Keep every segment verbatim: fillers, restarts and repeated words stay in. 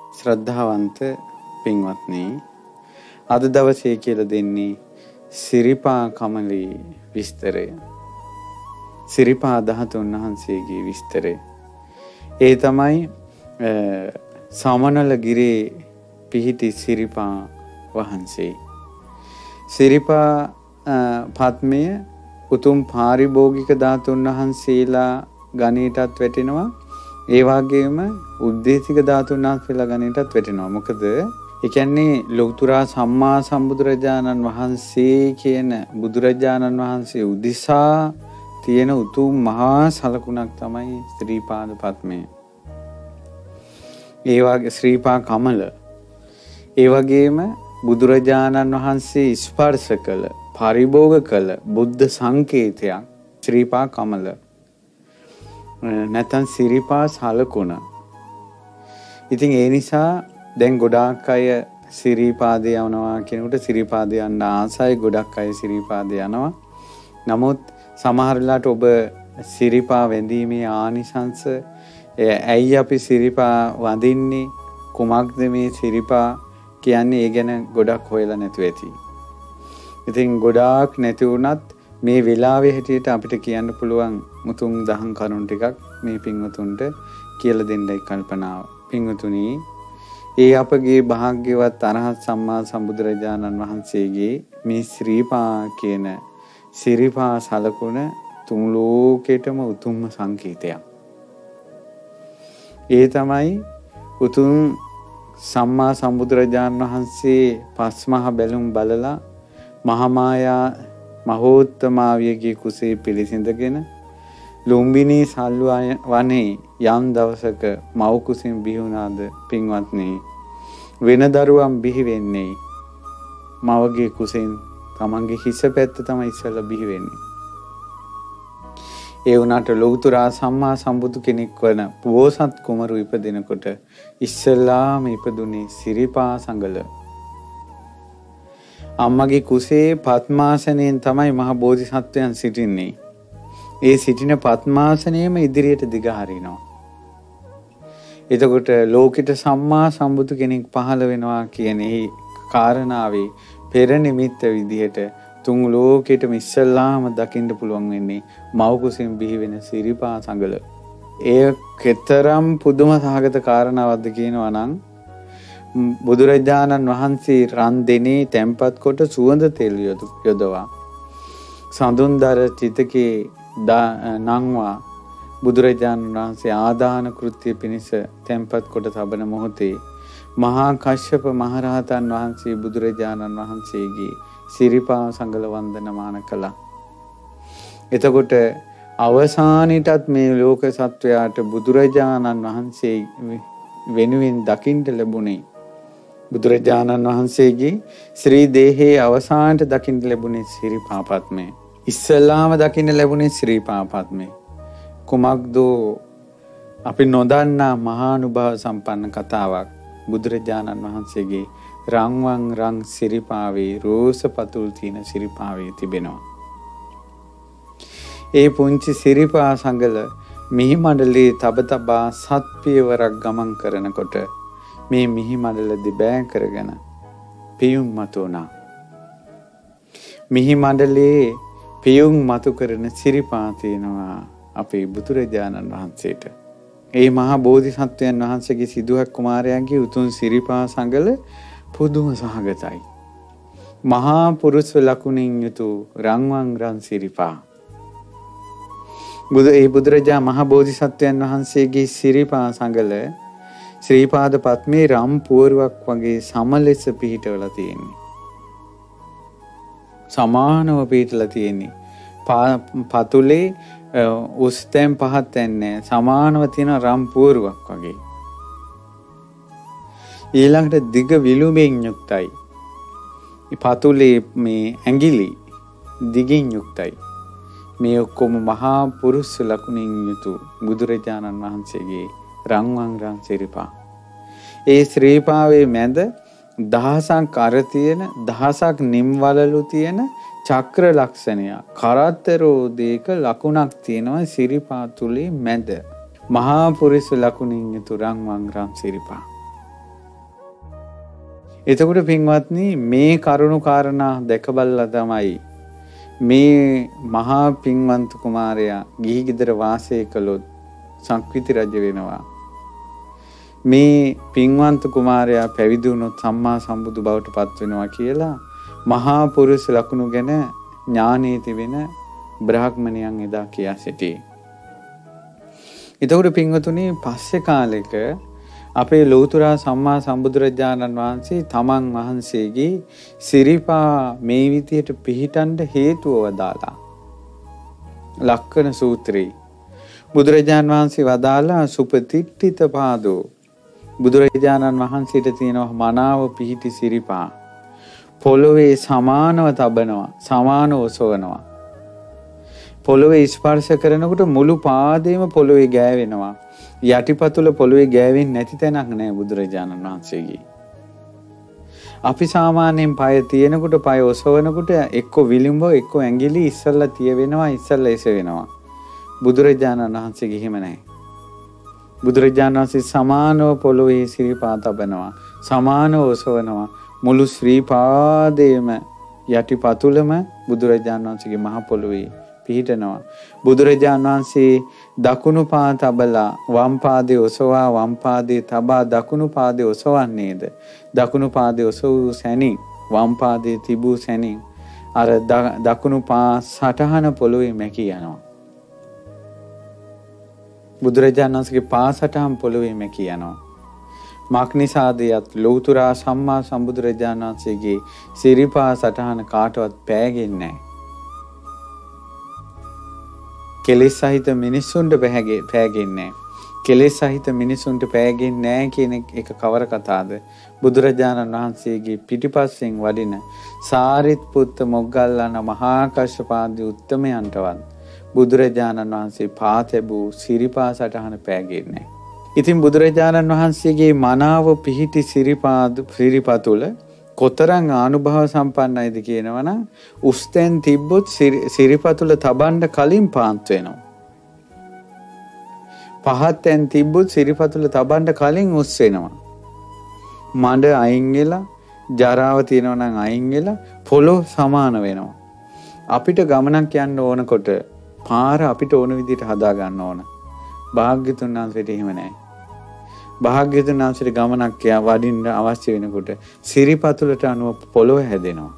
ශ්‍රද්ධාවන්ත පින්වත්නි, අද දවසේ කියලා දෙන්නේ සිරිපා කමලේ විස්තරය. සිරිපා ධාතුන් වහන්සේගේ විස්තරය. ඒ තමයි සමනලගිරේ පිහිටි සිරිපා වහන්සේ. සිරිපා පත්මය උතුම් පාරිභෝගික ධාතුන් වහන්සේලා ගණයටත් වැටෙනවා. ඒ වගේම උද්දේශික ධාතුන් වහන්සේලා ගණයටත් වැටෙනවා. මොකද ඒ කියන්නේ ලෞතුරා සම්මා සම්බුදුරජාණන් වහන්සේ කියන බුදුරජාණන් වහන්සේ උදිසා තියෙන උතුම් මහා සලකුණක් තමයි ශ්‍රීපාද පත්මය. ඒ වගේ ශ්‍රීපා කමල. ඒ වගේම බුදුරජාණන් වහන්සේ ස්පර්ශ කළ පරිභෝග කළ බුද්ධ සංකේතයක් ශ්‍රීපා කමල. නැත්නම් සිරිපා සලකුණ. ඉතින් ඒ නිසා දැන් ගොඩාක් අය සිරිපාදේ යනවා කියනකොට සිරිපාදේ යන්න ආසයි. ගොඩක් අය සිරිපාදේ යනවා. නමුත් සමහර වෙලාවට ඔබ සිරිපා වැඳීමේ ආනිසංස, ඇයි අපි සිරිපා වඳින්නේ, කුමක්ද මේ සිරිපා කියන්නේ, ඒ ගැන ගොඩක් හොයලා නැතුව ඇති. ඉතින් ගොඩාක් නැති වුණත් මේ වෙලාවේ හැටියට අපිට කියන්න පුළුවන් මුතුන් දහම් කරුණු ටිකක් මේ පින්වතුන්ට කියලා දෙන්නයි කල්පනාව. පින්වතුනි, ඒ අපගේ භාග්‍යවත් අරහත් සම්මා සම්බුදුරජාණන් වහන්සේගේ මේ ශ්‍රීපා කියන සිරිපා සලකුණ තුන් ලෝකෙටම උතුම්ම සංකේතයක්. ඒ තමයි උතුම් සම්මා සම්බුදුරජාණන් වහන්සේ පස්මහ බැලුම් බලලා මහාමායා මහෝත්තමාවියගේ කුසේ පිළිසිඳගෙන ලුම්බිනී සල්ව වනේ යම් දවසක මව් කුසින් බිහි වුණාද පින්වත්නි, වෙන දරුවන් බිහි වෙන්නේ මවගේ කුසෙන් තමන්ගේ හිස පැත්ත තමයි ඉස්සෙල්ලා බිහි වෙන්නේ. ඒ වුණාට ලෞතුරා සම්මා සම්බුදු කෙනෙක් වන බෝසත් කුමරු ඉපදිනකොට ඉස්සෙල්ලාම ඉපදුනේ සිරිපා සංගල. අම්මගේ කුසේ පద్මාසනයෙන් තමයි මහ බෝධිසත්වයන් සිටින්නේ. ඒ සිටින පద్මාසනයම ඉදිරියට දිගහරිනවා. එතකොට ලෝකෙට සම්මා සම්බුදු කෙනෙක් පහළ වෙනවා කියන ඒ කාරණාවේ පෙර නිමිත්ත විදිහට තුන් ලෝකෙටම ඉස්සල්ලාම දකින්න පුළුවන් වෙන්නේ මව් කුසෙන් බිහි වෙන සිරිපා සංගල. එය කෙතරම් පුදුම සහගත කාරණාවක්ද කියනවා නම්, බුදුරජාණන් වහන්සේ රන් දෙනේ තැන්පත් කොට සුවඳ තෙල් යොදවා සඳුන්දර චිතකේ නංවා බුදුරජාණන් වහන්සේ ආදාන කෘත්‍ය පිණිස තැන්පත් කොට තබන මොහොතේ මහා කශ්‍යප මහරහතන් වහන්සේ බුදුරජාණන් වහන්සේගේ සිරිපා සංගල වන්දනමාන කළා. එතකොට අවසානයේටත් මේ ලෝක සත්වයාට බුදුරජාණන් වහන්සේ වෙනුවෙන් දකින්න ලැබුණේ, බුදුරජාණන් වහන්සේගේ ශ්‍රී දේහයේ අවසානට දකින්න ලැබුණේ සිරිපා පත්මය. ඉස්සලාම දකින්න ලැබුණේ සිරිපා පත්මය. කුමක්ද අපි නොදන්නා මහානුභාව සම්පන්න කතාවක් බුදුරජාණන් වහන්සේගේ රන්වන් රන් සිරිපාවේ රෝස පතුල් තියෙන සිරිපාවේ තිබෙනවා. ඒ පුංචි සිරිපා සංගල මිහි මඩලේ තබ තබා සත් පියවරක් ගමන් කරනකොට මේ මිහි මඩල දිබෑ කරගෙන පියුම් මතු වුණා. මිහි මඩලේ පියුම් මතු කරන සිරිපා තියෙනවා අපේ බුදුරජාණන් වහන්සේට. ඒ මහා බෝධිසත්වයන් වහන්සේගේ සිදුහක් කුමාරයාගේ උතුම් සිරිපා සංගල පුදුම සහගතයි. මහා පුරුෂ ලකුණින් යුතු රන්වන් රන් සිරිපා. බුදු ඒ බුදුරජා මහා බෝධිසත්වයන් වහන්සේගේ සිරිපා සංගල ශ්‍රීපාද පත්මේ රම් පුවරුවක් වගේ සමලෙස පිහිටවලා තියෙන්නේ. සමානව පිහිටලා තියෙන්නේ. පතුලේ උස්තැන් පහත් යන්නේ සමානව තියෙන රම් පුවරුවක් වගේ. ඊළඟට දිග විලුඹෙන් යුක්තයි. පතුලේ මේ ඇඟිලි දිගින් යුක්තයි. මේ ඔක්කොම මහා පුරුෂ ලකුණින් යුතු බුදුරජාණන් වහන්සේගේ රන්වන් රන් සිරිපා. ඒ ශ්‍රීපාවේ මැද දහසක් අර තියෙන, දහසක් නිම්වලලු තියෙන චක්‍ර ලක්ෂණය කරතරෝදේක ලකුණක් තියෙනවා සිරිපා තුලේ මැද. මහා පුරුෂ ලකුණින් යුතු රන්වන් රන් සිරිපා. එතකොට පින්වත්නි මේ කරුණු කාරණා දැක බලලා තමයි මේ මහා පින්වන්ත කුමාරයා ගිහි ගෙදර වාසය කළොත් සංක්විති රජ වෙනවා. මේ පින්වන්ත කුමාරයා පැවිදි වුණොත් සම්මා සම්බුදු බවට පත් වෙනවා කියලා මහා පුරුෂ ලකුණු ගැන ඥානයේ තිබෙන බ්‍රාහ්මණයන් එදා කියා සිටී. එතකොට පින්වතුනි පස්සේ කාලෙක අපේ ලෞතර සම්මා සම්බුදුරජාණන් වහන්සේ තමන් වහන්සේගේ සිරිපා මේ විදියට පිහිටන්න හේතුව වදාලා. ලක්කන සූත්‍රයේ බුදුරජාණන් වහන්සේ වදාලා සුපතිට්ඨිත පාදෝ. බුදුරජාණන් වහන්සේට තියෙනවා මනාව පිහිටි සිරිපා. පොළොවේ සමානව තබනවා, සමානව ඔසවනවා. පොළොවේ ස්පර්ශ කරනකොට මුළු පාදයේම පොළොවේ ගෑවෙනවා. යටිපතුල පොළොවේ ගෑවෙන්නේ නැති තැනක් නෑ බුදුරජාණන් වහන්සේගේ. අපි සාමාන්‍යයෙන් පය තියෙනකොට පය ඔසවනකොට එක්ක විලිඹ එක්ක ඇඟිලි ඉස්සල්ලා තිය වෙනවා, ඉස්සල්ලා එස වෙනවා. බුදුරජාණන් වහන්සේගේ එහෙම නැහැ. බුදුරජාණන් වහන්සේ සමානව පොළොවේ සිරිපා තබනවා, සමානව ඔසවනවා. මුළු ශ්‍රී පාදයේම යටිපතුලම බුදුරජාණන් වහන්සේගේ මහ පොළොවේ පිහිටනවා. බුදුරජාණන් වහන්සේ දකුණු පා තබලා වම් පාදයේ ඔසවා වම් පාදයේ තබා දකුණු පාදයේ ඔසවන්නේද? දකුණු පාදයේ ඔසවූ සැනින් වම් පාදයේ තිබූ සැනින් අර දකුණු පා සටහන පොළොවේ මැකී යනවා. බුදුරජාණන් වහන්සේගේ පා සටහන් පොළොවේ මැකී යනවා. මක්නිසාදයත් ලෞතර සම්මා සම්බුදුරජාණන් වහන්සේගේ සිරිපා සටහන කාටවත් පෑගෙන්නේ නැහැ. කෙලෙස් සහිත මිනිසුන්ට පෑගෙන්නේ නැහැ. කෙලෙස් සහිත මිනිසුන්ට පෑගෙන්නේ නැහැ කියන එක කවර කතාවද? බුදුරජාණන් වහන්සේගේ පිටිපස්සෙන් වඩින සාරිපුත්ත මොග්ගල්ලාන මහා කශ්‍යපාදී උත්තමයන්ටවත් බුදුරජාණන් වහන්සේ පාතැබූ සිරිපා සටහන පෑගෙන්නේ නැහැ. ඉතින් බුදුරජාණන් වහන්සේගේ මනාව පිහිටි සිරිපාද සිරිපතුල කොතරම් ආනුභව සම්පන්නයිද කියනවනම් උස්තෙන් තිබ්බොත් සිරිපතුල තබන්න කලින් පාන්ත් වෙනවා. පහත්ෙන් තිබ්බොත් සිරිපතුල තබන්න කලින් උස් වෙනවා. මඩ අයින් වෙලා ජරාව තියෙනවා නම් අයින් වෙලා පොළොව සමාන වෙනවා. අපිට ගමනක් යන්න ඕනකොට පාර අපිට ඕන විදිහට හදා ගන්න ඕන. භාග්‍යතුන් වහන්සේට එහෙම නැහැ. භාග්‍යතුන් වහන්සේට ගමනක් යා වඩින්න අවශ්‍ය වෙනකොට සිරිපතුලට අනුව පොළොව හැදෙනවා.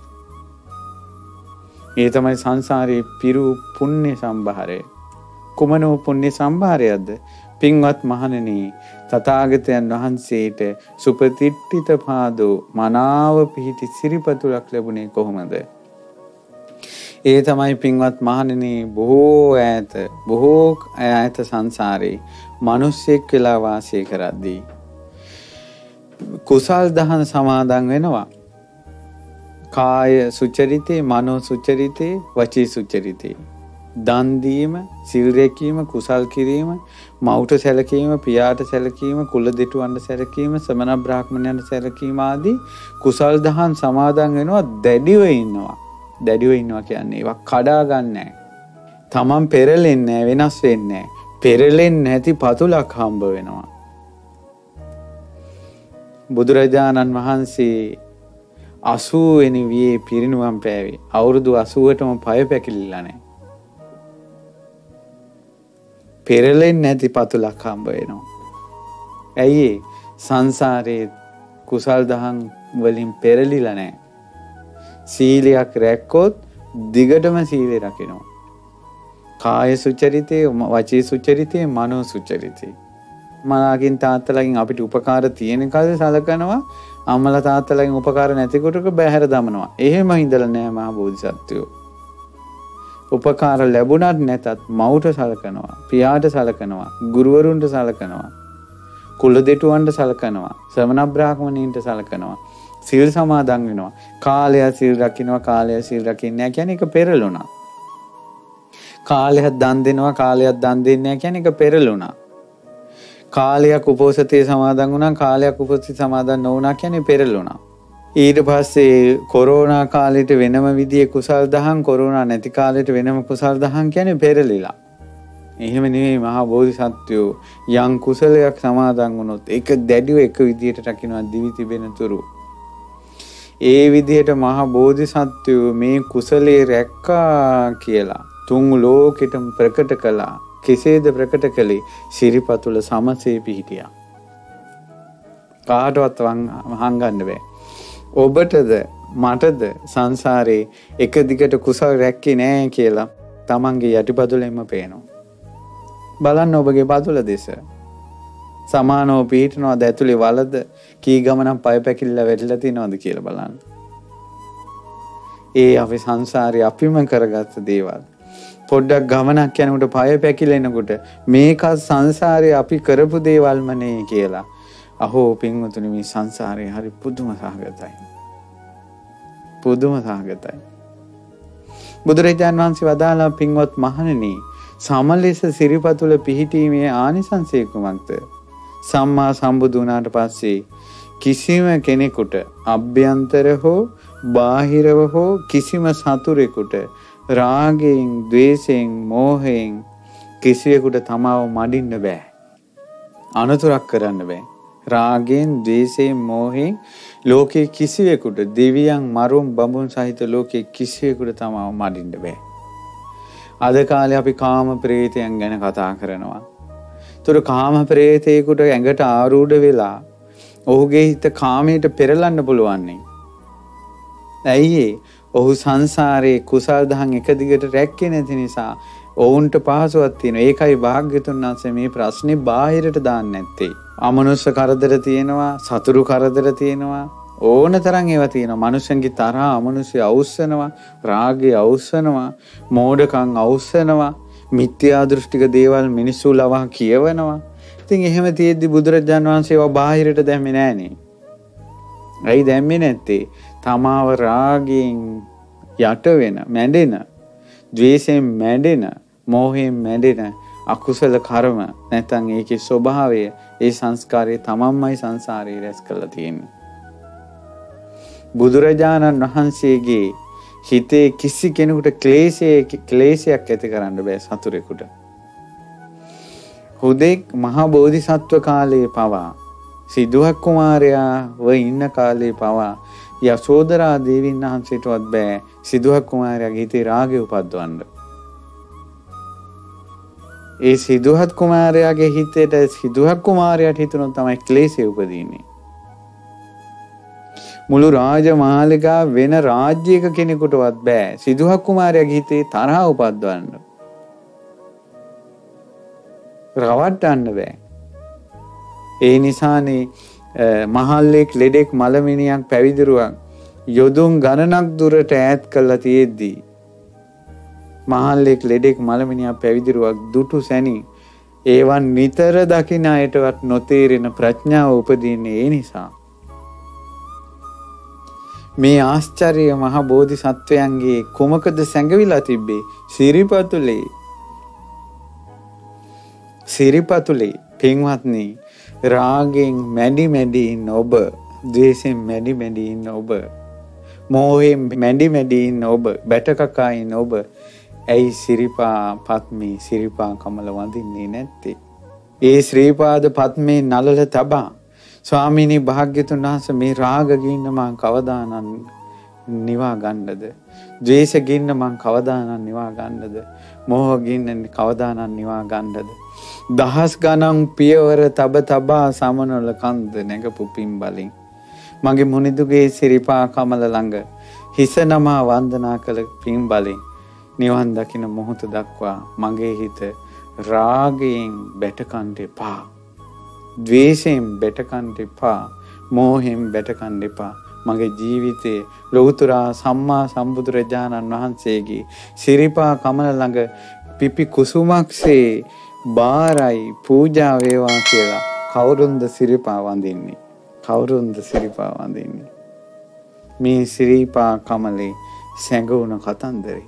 ඒ තමයි සංසාරේ පිරු පුණ්‍ය සම්භාරය. කුමනෝ පුණ්‍ය සම්භාරයක්ද? පින්වත් මහණෙනි, තථාගතයන් වහන්සේට සුපතිට්ඨිත පාදෝ මනාව පිහිටි සිරිපතුලක් ලැබුණේ කොහොමද? ඒ තමයි පින්වත් මහණෙනි බොහෝ ඈත බොහෝ ඈත සංසාරේ මිනිස්සෙක් වෙලා වාසය කරද්දී කුසල් දහම් සමාදන් වෙනවා. කාය සුචරිතේ, මනෝ සුචරිතේ, වචී සුචරිතේ. දන් දීම, සිල් රැකීම, කුසල් කිරීම, මවුට සැලකීම, පියාට සැලකීම, කුල දෙටුවන්ට සැලකීම, සමන බ්‍රාහ්මණයන්ට සැලකීම ආදී කුසල් දහම් සමාදන් වෙනවා. දැඩිව ඉන්නවා. දැඩිව ඉන්නවා කියන්නේ ඒවා කඩා ගන්නෑ. තමන් පෙරලෙන්නේ නැහැ, වෙනස් වෙන්නේ නැහැ. පෙරලෙන්නේ නැති පතුලක් හම්බ වෙනවා. බුදුරජාණන් වහන්සේ අසූ වෙනි වියේ පිරිනුවම් පෑවේ. අවුරුදු අසූවටම පය පැකිලිලා නැහැ. පෙරලෙන්නේ නැති පතුලක් හම්බ වෙනවා. ඇයි ඒ? සංසාරේ කුසල් දහම් වලින් පෙරලිලා නැහැ. සීලයක් රැක්කොත් දිගටම සීලය රකිනවා. කාය සුචරිතේ, වචී සුචරිතේ, මනෝ සුචරිතේ. මලාකින් තාත්තලාගෙන් අපිට උපකාර තියෙන කල් සලකනවා. අම්මලා තාත්තලාගෙන් උපකාර නැති කොටක බැහැර දමනවා. එහෙම ඉඳලා නෑ මහ බෝධිසත්වයෝ. උපකාර ලැබුණත් නැතත් මවුට සලකනවා, පියාට සලකනවා, ගුරුවරුන්ට සලකනවා, කුල දෙටුවන්ට සලකනවා, ශ්‍රමණ බ්‍රාහ්මණයින්ට සලකනවා. සිල් සමාදන් වෙනවා. කාලය සිල් රකින්නවා, කාලය සිල් රකින්නේ නැහැ කියන්නේ ඒක පෙරළුණා. කාලයක් දන් දෙනවා, කාලයක් දන් දෙන්නේ නැහැ කියන්නේ ඒක පෙරළුණා. කාලයක් උපෝසතේ සමාදන් වුණා, කාලයක් උපෝසතේ සමාදන් නොවුණා කියන්නේ පෙරළුණා. ඊට පස්සේ කොරෝනා කාලෙට වෙනම විදිහේ කුසල් දහම්, කොරෝනා නැති කාලෙට වෙනම කුසල් දහම් කියන්නේ පෙරලිලා. එහෙම නෙවෙයි මහා බෝධිසත්වයෝ යම් කුසලයක් සමාදන් වුණොත් ඒක දැඩිව එක විදිහට රකින්නවා දිවි තිබෙන තුරු. ඒ විදිහට මහා බෝධිසත්වයෝ මේ කුසලයේ රැක්කා කියලා තුන් ලෝකෙටම ප්‍රකට කළා. කෙසේද ප්‍රකට කළේ? සිරිපතුල සමසේ පිහිටියා. කාටවත් හංගන්න බෑ. ඔබටද මටද සංසාරේ එක දිගට කුසල රැක්කේ නෑ කියලා තමන්ගේ යටිපතුලෙන්ම පේනවා. බලන්න ඔබගේ පතුල දෙස. සමානව පිහිටනවාද ඇතුලේ වලද කී ගමනක් පය පැකිලිලා වැටිලා තියනවද කියලා බලන්න. ඒ අපි සංසාරේ අපිම කරගත්ත දේවල්. පොඩ්ඩක් ගමනක් යනකොට පය පැකිලෙනකොට මේක සංසාරේ අපි කරපු දේවල්මනේ කියලා. අහෝ පින්වතුනි මේ සංසාරේ හරි පුදුම සහගතයි. පුදුම සහගතයි. බුදුරජාණන් වහන්සේ වදාළා පින්වත් මහණෙනි සමලෙස සිරිපතුල පිහිටීමේ ආනිසංසය කුමක්ද? සම්මා සම්බුදු වුණාට පස්සේ කිසිම කෙනෙකුට අභ්‍යන්තර හෝ බාහිරව හෝ කිසිම සතුරෙකුට රාගයෙන්, ද්වේෂයෙන්, මෝහයෙන් කිසියෙකුට තමාව මඩින්න බෑ. අනතුරක් කරන්න බෑ. රාගයෙන්, ද්වේෂයෙන්, මෝහයෙන් ලෝකේ කිසිවෙකුට දෙවියන්, මරුන්, බඹුන් සහිත ලෝකේ කිසිවෙකුට තමාව මඩින්න බෑ. අද කාලේ අපි කාම ප්‍රේතයන් ගැන කතා කරනවා. ඒතර කාම ප්‍රේතයෙකුට ඇඟට ආරූඪ වෙලා ඔහුගේ හිත කාමයට පෙරලන්න පුළුවන් නේ. ඇයි ඔහු සංසාරේ කුසල් දහම් එක දිගට රැක්කේ නැති නිසා ඔවුන්ට පහසුවක් තියෙනවා. ඒකයි භාග්‍යතුන් වහන්සේ මේ ප්‍රශ්නේ බාහිරට දාන්නේ නැත්තේ. අමනුෂ්‍ය කරදර තියෙනවා, සතුරු කරදර තියෙනවා, ඕන තරම් ඒවා තියෙනවා. මනුෂ්‍යන්ගේ තරහ අමනුෂ්‍ය අවුස්සනවා, රාගය අවුස්සනවා, මෝඩකම් අවුස්සනවා, මිත්‍යා දෘෂ්ටික දේවල් මිනිස්සු ලවා කියවනවා. ඉතින් එහෙම තියෙද්දි බුදුරජාණන් වහන්සේ ඒවා බාහිරට දැම්මේ නෑනේ. ඇයි දැම්මේ නැත්තේ? තමාව රාගයෙන් යට වෙන, මැඩෙන, ද්වේෂයෙන් මැඩෙන, මෝහයෙන් මැඩෙන අකුසල කර්ම නැත්නම් ඒකේ ස්වභාවය, ඒ සංස්කාරය තමන්මයි සංසාරේ රැස් කරලා තියෙන්නේ. බුදුරජාණන් වහන්සේගේ හිතේ කිසි කෙනෙකුට ක්ලේශයේ ක්ලේශයක් ඇති කරන්න බෑ සතුරෙකුට. හුදෙක් මහා බෝධිසත්ව කාලයේ පවා සිද්ධාර්ථ කුමාරයා ව ඉන්න කාලේ පවා යසෝදරා දේවීන් වහන්සේටවත් බෑ සිද්ධාර්ථ කුමාරයාගේ හිතේ රාගය උපද්දවන්න. ඒ සිද්ධාර්ථ කුමාරයාගේ හිතේට සිද්ධාර්ථ කුමාරයාට හිතුනොත් තමයි ක්ලේශය උපදින්නේ. මුළු රාජමාලිගා වෙන රාජ්‍යයක කෙනෙකුටවත් බෑ සිද්ධාර්ථ කුමාරයාගේ හිතේ තරහ උපද්දවන්න. රවට්ටන්න බෑ. ඒ නිසානේ මහල්ලෙක් ලෙඩෙක් මලමිනියක් පැවිදිරුවක් යොදුන් ගණනක් දුරට ඈත් කළා තියෙද්දී මහල්ලෙක් ලෙඩෙක් මලමිනියක් පැවිදිරුවක් දුටු සැනි ඒවන් නිතර දකින අයටවත් නොතේරෙන ප්‍රඥාව උපදින්නේ ඒ නිසා. මේ ආශ්චර්ය මහ බෝධිසත්වයන්ගේ කුමකද සැඟවිලා තිබ්බේ? සිරිපතුලේ. සිරිපතුලේ පින්වත්නි, රාගෙන් මැඩි මැඩි ඉන්න ඔබ, ද්වේෂයෙන් මැඩි මැඩි ඉන්න ඔබ, මෝහයෙන් මැඩි මැඩි ඉන්න ඔබ, බැටකකා ඉන්න ඔබ ඇයි සිරිපා පත්මේ සිරිපා කමල වඳින්නේ නැත්තේ? ඒ ශ්‍රීපාද පත්මේ නලල තබා ස්වාමීනි භාග්‍යතුන් වහන්සේ මේ රාග ගින්න මං කවදානම් නිවා ගන්නද? ද්වේෂ ගින්න මං කවදානම් නිවා ගන්නද? මෝහ ගින්න කවදානම් නිවා ගන්නද? දහස් ගණන් පියවර තබ තබා සමනොල කන්ද නැගපු පින් බලෙන් මගේ මුනිදුගේ සිරිපා කමල ළඟ හිස නමා වන්දනා කළ පින් බලෙන් නිවන් දකින මොහොත දක්වා මගේ හිත රාගයෙන් බැටකන්න එපා, ද්වේෂයෙන් බැටකන්න එපා, මෝහයෙන් බැටකන්න එපා. මගේ ජීවිතේ ලෞතුරා සම්මා සම්බුදුරජාණන් වහන්සේගේ සිරිපා කමල ළඟ පිපි කුසුමක්සේ බාරයි පූජා වේවා කියලා කවුරුන්ද සිරිපා වඳින්නේ? කවුරුන්ද සිරිපා වඳින්නේ? මේ සිරිපා කමලේ සැඟවුණ කතන්දරේ.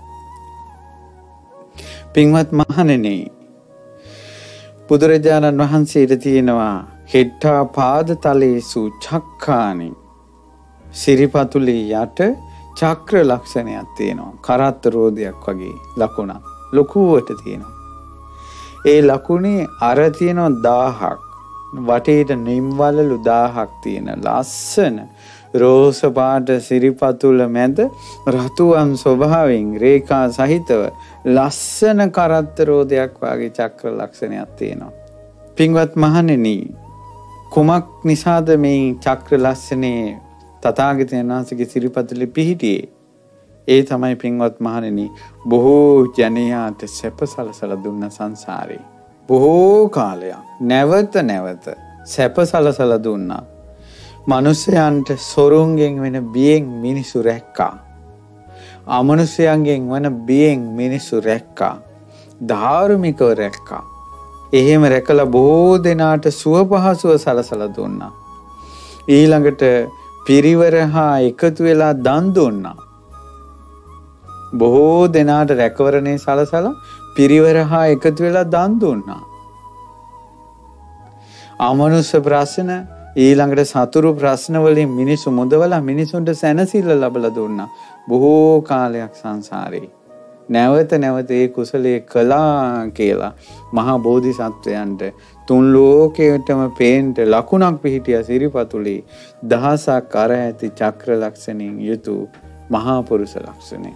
පින්වත් මහණෙනි, බුදුරජාණන් වහන්සේට තියෙනවා හෙට්ටා පාදතලේසු චක්ඛානි, සිරිපතුලේ යට චක්‍ර ලක්ෂණයක් තියෙනවා. කරත්ත රෝදයක් වගේ ලකුණක් ලොකුවට තියෙනවා. ඒ ලකුණේ අර තියෙනවා දාහක්, වටේට නිම්වලලු දහයක් තියෙන ලස්සන රෝස පාට සිරිපතුල මැද රතුවන් ස්වභාවයෙන් රේඛා සහිතව ලස්සන කරත්ත රෝදයක් වගේ චක්‍ර ලක්ෂණයක් තියෙනවා. පින්වත් මහණෙනි, කුමක් නිසාද මේ චක්‍ර ලක්ෂණේ තථාගතයන් වහන්සේගේ සිරිපතුලේ පිහිටියේ? ඒ තමයි පින්වත් මහණෙනි, බොහෝ ජනයාට සැප සලසලා දුන්න සංසාරේ. බොහෝ කාලයක් නැවත නැවත සැප සලසලා දුන්නා. මනුෂ්‍යයන්ට සොරුන්ගෙන් වෙන බියෙන් මිනිසු රැක්කා. අමනුෂ්‍යයන්ගෙන් වන බියෙන් මිනිසු රැක්කා. ධාර්මිකව රැක්කා. එහෙම රැකලා බොහෝ දෙනාට සුව පහසුව සලසලා දුන්නා. ඊළඟට පිරිවර හා එකතු වෙලා දන් දුන්නා. බොහෝ දෙනාට රැකවරණේ සලසලා පිරිවර හා එකතු වෙලා දන් දුන්නා. අමනුෂ්‍ය ප්‍රශ්න ඊළඟට සතුරු ප්‍රශ්න වලින් මිනිසු මුදවලා මිනිසුන්ට සැනසෙල්ල ලැබලා දුන්නා. බොහෝ කාලයක් සංසාරේ නැවත නැවත ඒ කුසලයේ කළා කියලා මහා බෝධිසත්වයන්ට තුන් ලෝකයටම පේන්න ලකුණක් පිහිටියා සිරිපතුලේ දහසක් අර ඇති චක්‍ර ලක්ෂණින් යුතු මහා පුරුෂ ලක්ෂණේ.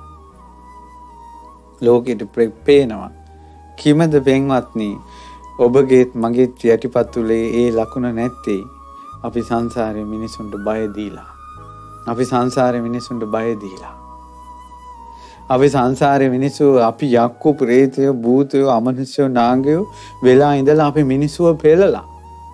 ලෝකෙට පේනවා. කිමද පෙන්වත්නි, ඔබගේත් මගේත් යටිපතුලේ ඒ ලකුණ නැත්තේ අපි සංසාරේ මිනිසුන්ට බය දීලා. අපි සංසාරේ මිනිසුන්ට බය දීලා. අපි සංසාරේ මිනිස්සු අපි යක්කු ප්‍රේතය භූතය අමනුෂ්‍ය නාගයෝ වෙලා ඉඳලා අපි මිනිස්සුව පෙළලා.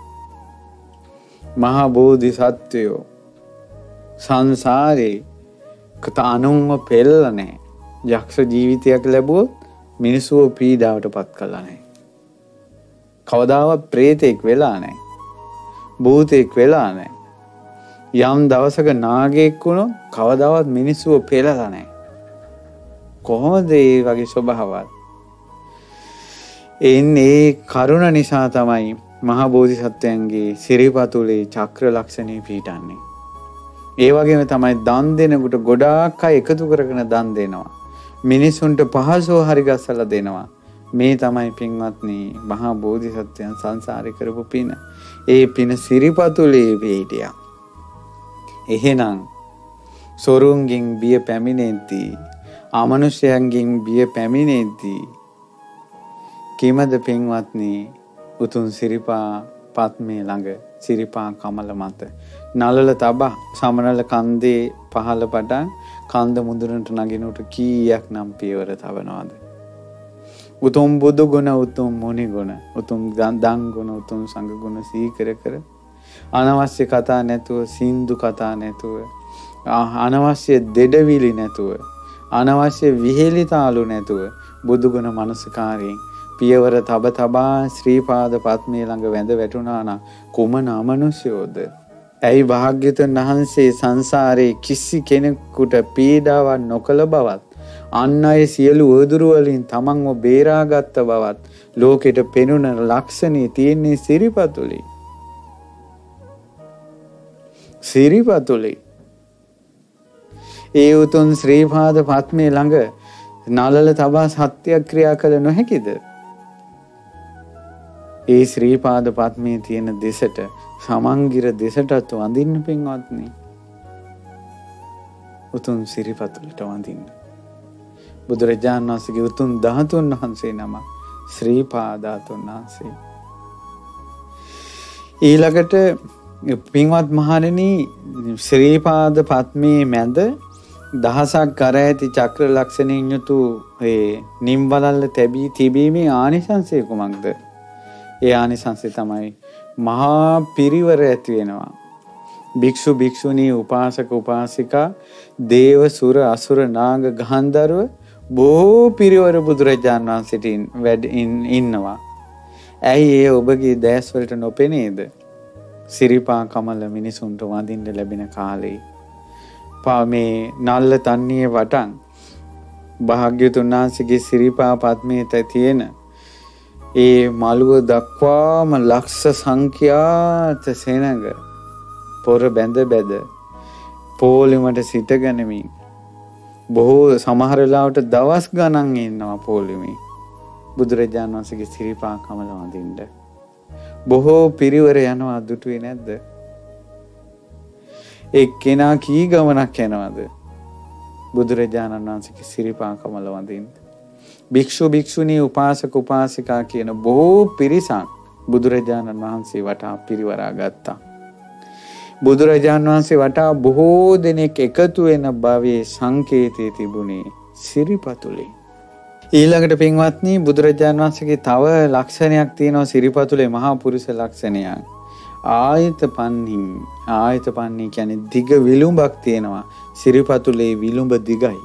මහා බෝධිසත්වයෝ සංසාරේ කතානුන්ව පෙළලා නැහැ. යක්ෂ ජීවිතයක් ලැබුවොත් මිනිස්සුව පීඩාවට පත් කළා නැහැ. කවදාවත් ප්‍රේතෙක් වෙලා නැහැ. භූතෙක් වෙලා නැහැ. යම් දවසක නාගයෙක් වුණොත් කවදාවත් මිනිස්සුව පෙළලා නැහැ. කොහොමද ඒ වගේ ස්වභාවයක්? එන්නේ කරුණ නිසා තමයි මහා බෝධිසත්වයන්ගේ සිරිපතුලේ චක්‍ර ලක්ෂණේ පිහිටන්නේ. ඒ වගේම තමයි දන් දෙනකොට ගොඩාක් අය එකතු කරගෙන දන් දෙනවා. මිනිසුන්ට පහසුව හරි ගස්සලා දෙනවා. මේ තමයි පින්වත්නි මහා බෝධිසත්වයන් සංසාරේ කරපු පින. ඒ පින සිරිපතුලේ පිහිටියා. එහෙනම් සොරුන්ගෙන් බිය පැමිණෙද්දී, අමනුෂ්‍යයන්ගෙන් බිය පැමිණෙද්දී කිමද පින්වත්නි උතුම් සිරිපා පත්මේ ළඟ සිරිපා කමල මත නලල තබා සමනල කන්දේ පහළ පටන් කන්ද මුදුනට නගිනුට කීයක් නම් පියවර තබනවාද? උතුම් බුදු ගුණ, උතුම් මුනි ගුණ, උතුම් දන් ගුණ, උතුම් සංඝ ගුණ සීකර කර අනවශ්‍ය කතා නැතුව, සින්දු කතා නැතුව, අනවශ්‍ය දෙඩවිලි නැතුව, අනවශ්‍ය විහෙලිතාලු නැතුව බුදු ගුණ මනසකාරයෙන් පියවර තබ තබා ශ්‍රී පාද පත්මේ ළඟ වැඳ වැටුණා නම් කුමන අමනුෂ්‍යෝද? ඇයි භාග්‍යවතුන් වහන්සේ සංසාරේ කිසි කෙනෙකුට පීඩාවක් නොකළ බවත්, අන් අය සියලු උදුරු වලින් තමන්ව බේරාගත් බවත් ලෝකෙට පෙනුන ලක්ෂණේ තියෙන්නේ සිරිපතුලේ. සිරිපතුලේ ඒ උතුම් ශ්‍රී පාද පත්මේ ළඟ නලල තබා සත්‍යක්‍රියා කළ නොහැකිද? ඒ ශ්‍රී පාද පත්මේ තියෙන දෙසට සමංගිර දෙසටත් වඳින්න පින්වත්නි. උතුම් සිරිපතුලට වඳින්න. බුදුරජාණන් වහන්සේගේ උතුම් ධාතුන් වහන්සේ නම ශ්‍රී පාදාතුන් වහන්සේ. ඊළඟට පින්වත් මහණෙනි, ශ්‍රී පාද පත්මේ මැද දහසක් කර ඇති චක්‍ර ලක්ෂණින් යුතු ඒ නිම්වලල්ල තැබී තිබීමේ ආනිසංසය කුමක්ද? ඒ ආනිසංසය තමයි මහා පිරිවර ඇති වෙනවා. භික්ෂු භික්ෂුණී උපාසක උපාසිකා දේව සුර අසුර නාග ගන්ධර්ව බොහෝ පිරිවර බුදුරජාණන් වහන්සේට වැඩ ඉන්නවා. ඇයි ඒ ඔබගේ දැස් වලට නොපෙනේද? සිරිපා කමල මිනිසුන්ට වඳින්න ලැබෙන කාලේ පා මේ නල්ල තන්නේ වටන් භාග්‍යවතුන් වහන්සේගේ සිරිපා පත්මේ තියෙන ඒ මළුව දක්වාම ලක්ෂ සංඛ්‍යාත සෙනඟ පොර බැඳ බැඳ පොලිමට සිටගෙනමින් බොහෝ සමහර වෙලාවට දවස් ගණන් ඉන්නවා පොලිමේ බුදුරජාණන් වහන්සේගේ සිරිපා කමල වඳින්න. බොහෝ පිරිවර යනවා දුටුවේ නැද්ද? එක්කෙනා කී ගමනක් යනවද බුදුරජාණන් වහන්සේගේ සිරිපා කමල වඳින්න? භික්ෂු භික්ෂුණී උපාසක උපාසිකා කියන බොහෝ පිරිසක් බුදුරජාණන් වහන්සේ වටා පිරිවරා ගත්තා. බුදුරජාණන් වහන්සේ වටා බොහෝ දෙනෙක් එකතු වෙන භවයේ සංකේතය තිබුණේ සිරිපතුලේ. ඊළඟට පින්වත්නි බුදුරජාණන් වහන්සේගේ තව ලක්ෂණයක් තියෙනවා සිරිපතුලේ මහා පුරුෂ ලක්ෂණයක්. ආයත පන්නි ආයත පන්නි කියන්නේ දිග විලුඹක් තියෙනවා. සිරිපතුලේ විලුඹ දිගයි.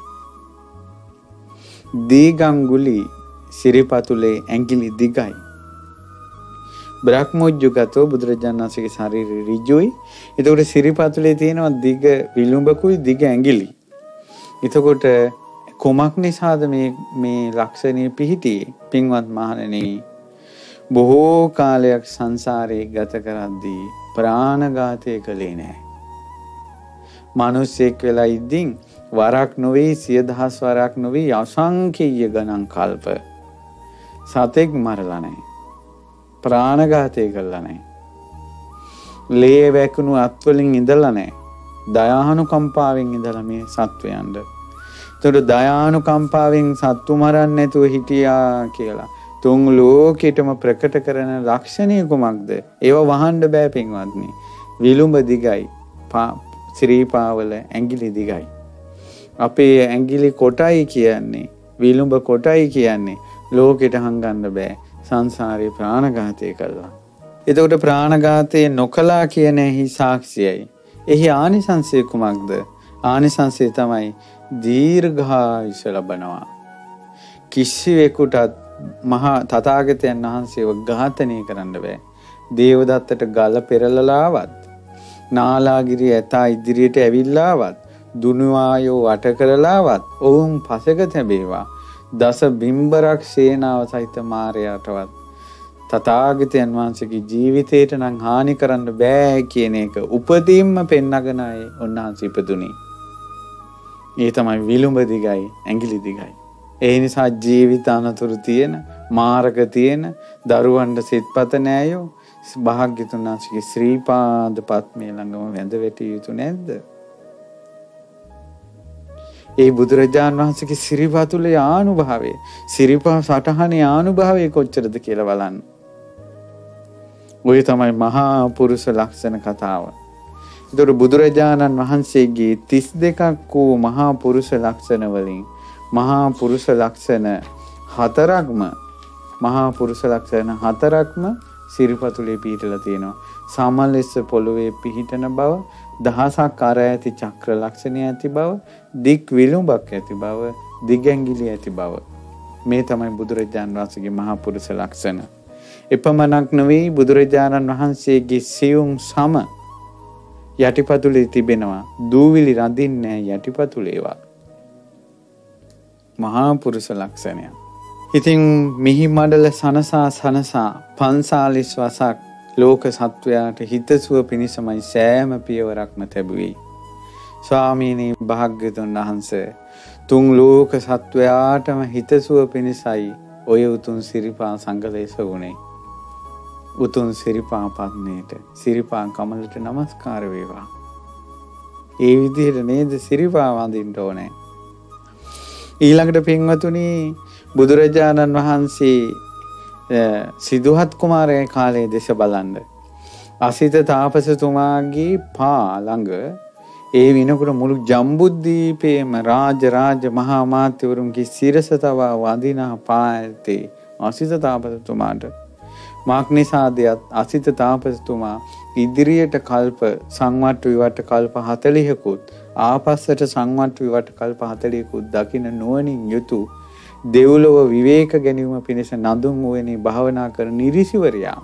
දීගංගුලි සිරිපතුලේ ඇඟිලි දිගයි. බ්‍රහ්මෝජ්ජගතෝ බුදුරජාණන් වහන්සේගේ ශරීරය ඍජුයි. එතකොට සිරිපතුලේ තියෙනවා දිග විලුඹකුයි දිග ඇඟිලි. එතකොට කුමක් නිසාද මේ මේ ලක්ෂණය පිහිටියේ? පින්වත් මහණෙනි, බොහෝ කාලයක් සංසාරේ ගත කරද්දී ප්‍රාණඝාතය කළේ නැහැ. මිනිසෙක් වෙලා ඉඳින් වරක් නොවේ සිය දහස් වරක් නොවේ අසංඛේය ගණන් කල්ප සතෙක් මරලා නැහැ. ප්‍රාණඝාතය කළා නැහැ. ලේ වැකුණු අත්වලින් ඉඳලා නැහැ. දයානුකම්පාවෙන් ඉඳලා මේ සත්වයන්ට. ඒතකොට දයානුකම්පාවෙන් සත්තු මරන්නේ නැතුව හිටියා කියලා තුන් ලෝකෙටම ප්‍රකට කරන ලක්ෂණය කුමක්ද? ඒව වහන්න බෑ පින්වත්නි. විලුඹ දිගයි. ශ්‍රීපාවල ඇඟිලි දිගයි. අපේ ඇඟිලි කොටයි කියන්නේ විලුඹ කොටයි කියන්නේ ලෝකෙට හංගන්න බෑ. සංසාරේ ප්‍රාණඝාතය කළා. එතකොට ප්‍රාණඝාතය නොකලා කියන එහි සාක්ෂියයි. එහි ආනිසංසය කුමක්ද? ආනිසංසය තමයි දීර්ඝායුෂ ලබනවා. කිසිවෙකුටත් මහා තථාගතයන් වහන්සේව ඝාතනය කරන්න බෑ. දේවදත්තට ගල පෙරලලාවත්, නාලාගිරිය ඇතා ඉදිරියට ඇවිල්ලාවත්, දුනුවායෝ වට කරලාවත් ඔවුන් පසක තැබේවා. දස බිම්බරක් සේනාව සහිත මාරයාටවත් තථාගතයන් වහන්සේගේ ජීවිතයට නම් හානි කරන්න බෑ කියන එක උපදීන්ම පෙන්නගෙන ආයේ උන්වහන්සේ ඉපදුනේ. ඒ තමයි විලුඹ දිගයි ඇඟිලි දිගයි. ඒ නිසා ජීවිත අනතුරු තියෙන, මාර්ග තියෙන, දරුවන්ට සිත්පත නෑයෝ භාග්‍යතුන් වහන්සේගේ ශ්‍රී පාද පත්මේ ළඟම වැඳ වැටිය යුතු නැද්ද? ඒ බුදුරජාණන් වහන්සේගේ සිරිපතුලේ ආනුභාවය, සිරිපා සටහනේ ආනුභාවය කොච්චරද කියලා බලන්න. ඔය තමයි මහා පුරුෂ ලක්ෂණ කතාව. ඒතර බුදුරජාණන් වහන්සේගේ තිස් දෙකක් වූ මහා පුරුෂ ලක්ෂණ වලින් මහා පුරුෂ ලක්ෂණ හතරක්ම මහා පුරුෂ ලක්ෂණ හතරක්ම සිරිපතුලේ පිහිටලා තියෙනවා. සමලෙස පොළවේ පිහිටන බව, දහසක් අර ඇති චක්‍ර ලක්ෂණය ඇති බව, දික් විලුඹක් ඇති බව, දිගැංගිලි ඇති බව. මේ තමයි බුදුරජාණන් වහන්සේගේ මහා පුරුෂ ලක්ෂණ. එපමණක් නෙවෙයි බුදුරජාණන් වහන්සේගේ සියුම් සම යටිපතුලේ තිබෙනවා. දූවිලි රඳින්නේ යටිපතුලේවා. මහා පුරුෂ ලක්ෂණය. ඉතින් මිහි මඩල සනසා සනසා පන්සාලිස් වසක් ලෝක සත්වයාට හිතසුව පිණිසමයි සෑම පියවරක්ම තැබුවේ. ස්වාමීනි භාග්‍යතුන් වහන්සේ, තුන් ලෝක සත්වයාටම හිතසුව පිණිසයි ඔය උතුම් සිරිපා සංගලේශ වුණේ. උතුම් සිරිපා පත්නේට, සිරිපා කමලට නමස්කාර වේවා. ඒ විදිහට නේද සිරිපා වඳින්න ඕනේ. ඊළඟට පින්වතුනි, බුදුරජාණන් වහන්සේ සිදුහත් කුමාරයා කාලයේ දේශ බලන්න අසිත තාපසතුමාගේ පා ළඟ ඒ විනකොට මුළු ජම්බුද්දීපේම රාජ රාජ මහා මාත්‍යවරුන්ගේ සිරස තවා වඳිනා පා ඇත්තේ අසිත තාපසතුමාට. මාක්නිසාදයත් අසිත තාපසතුමා ඉදිරියට කල්ප සංවට්ට විවට කල්ප හතළිහකුත් ආපස්සට සංවට්ට විවට කල්ප හතළිහකුත් දකින නුවණින් යුතු දෙව්ලොව විවේක ගැනීම පිණිස නඳුන් වූනේ භාවනා කරන ඉරිසිවරයා.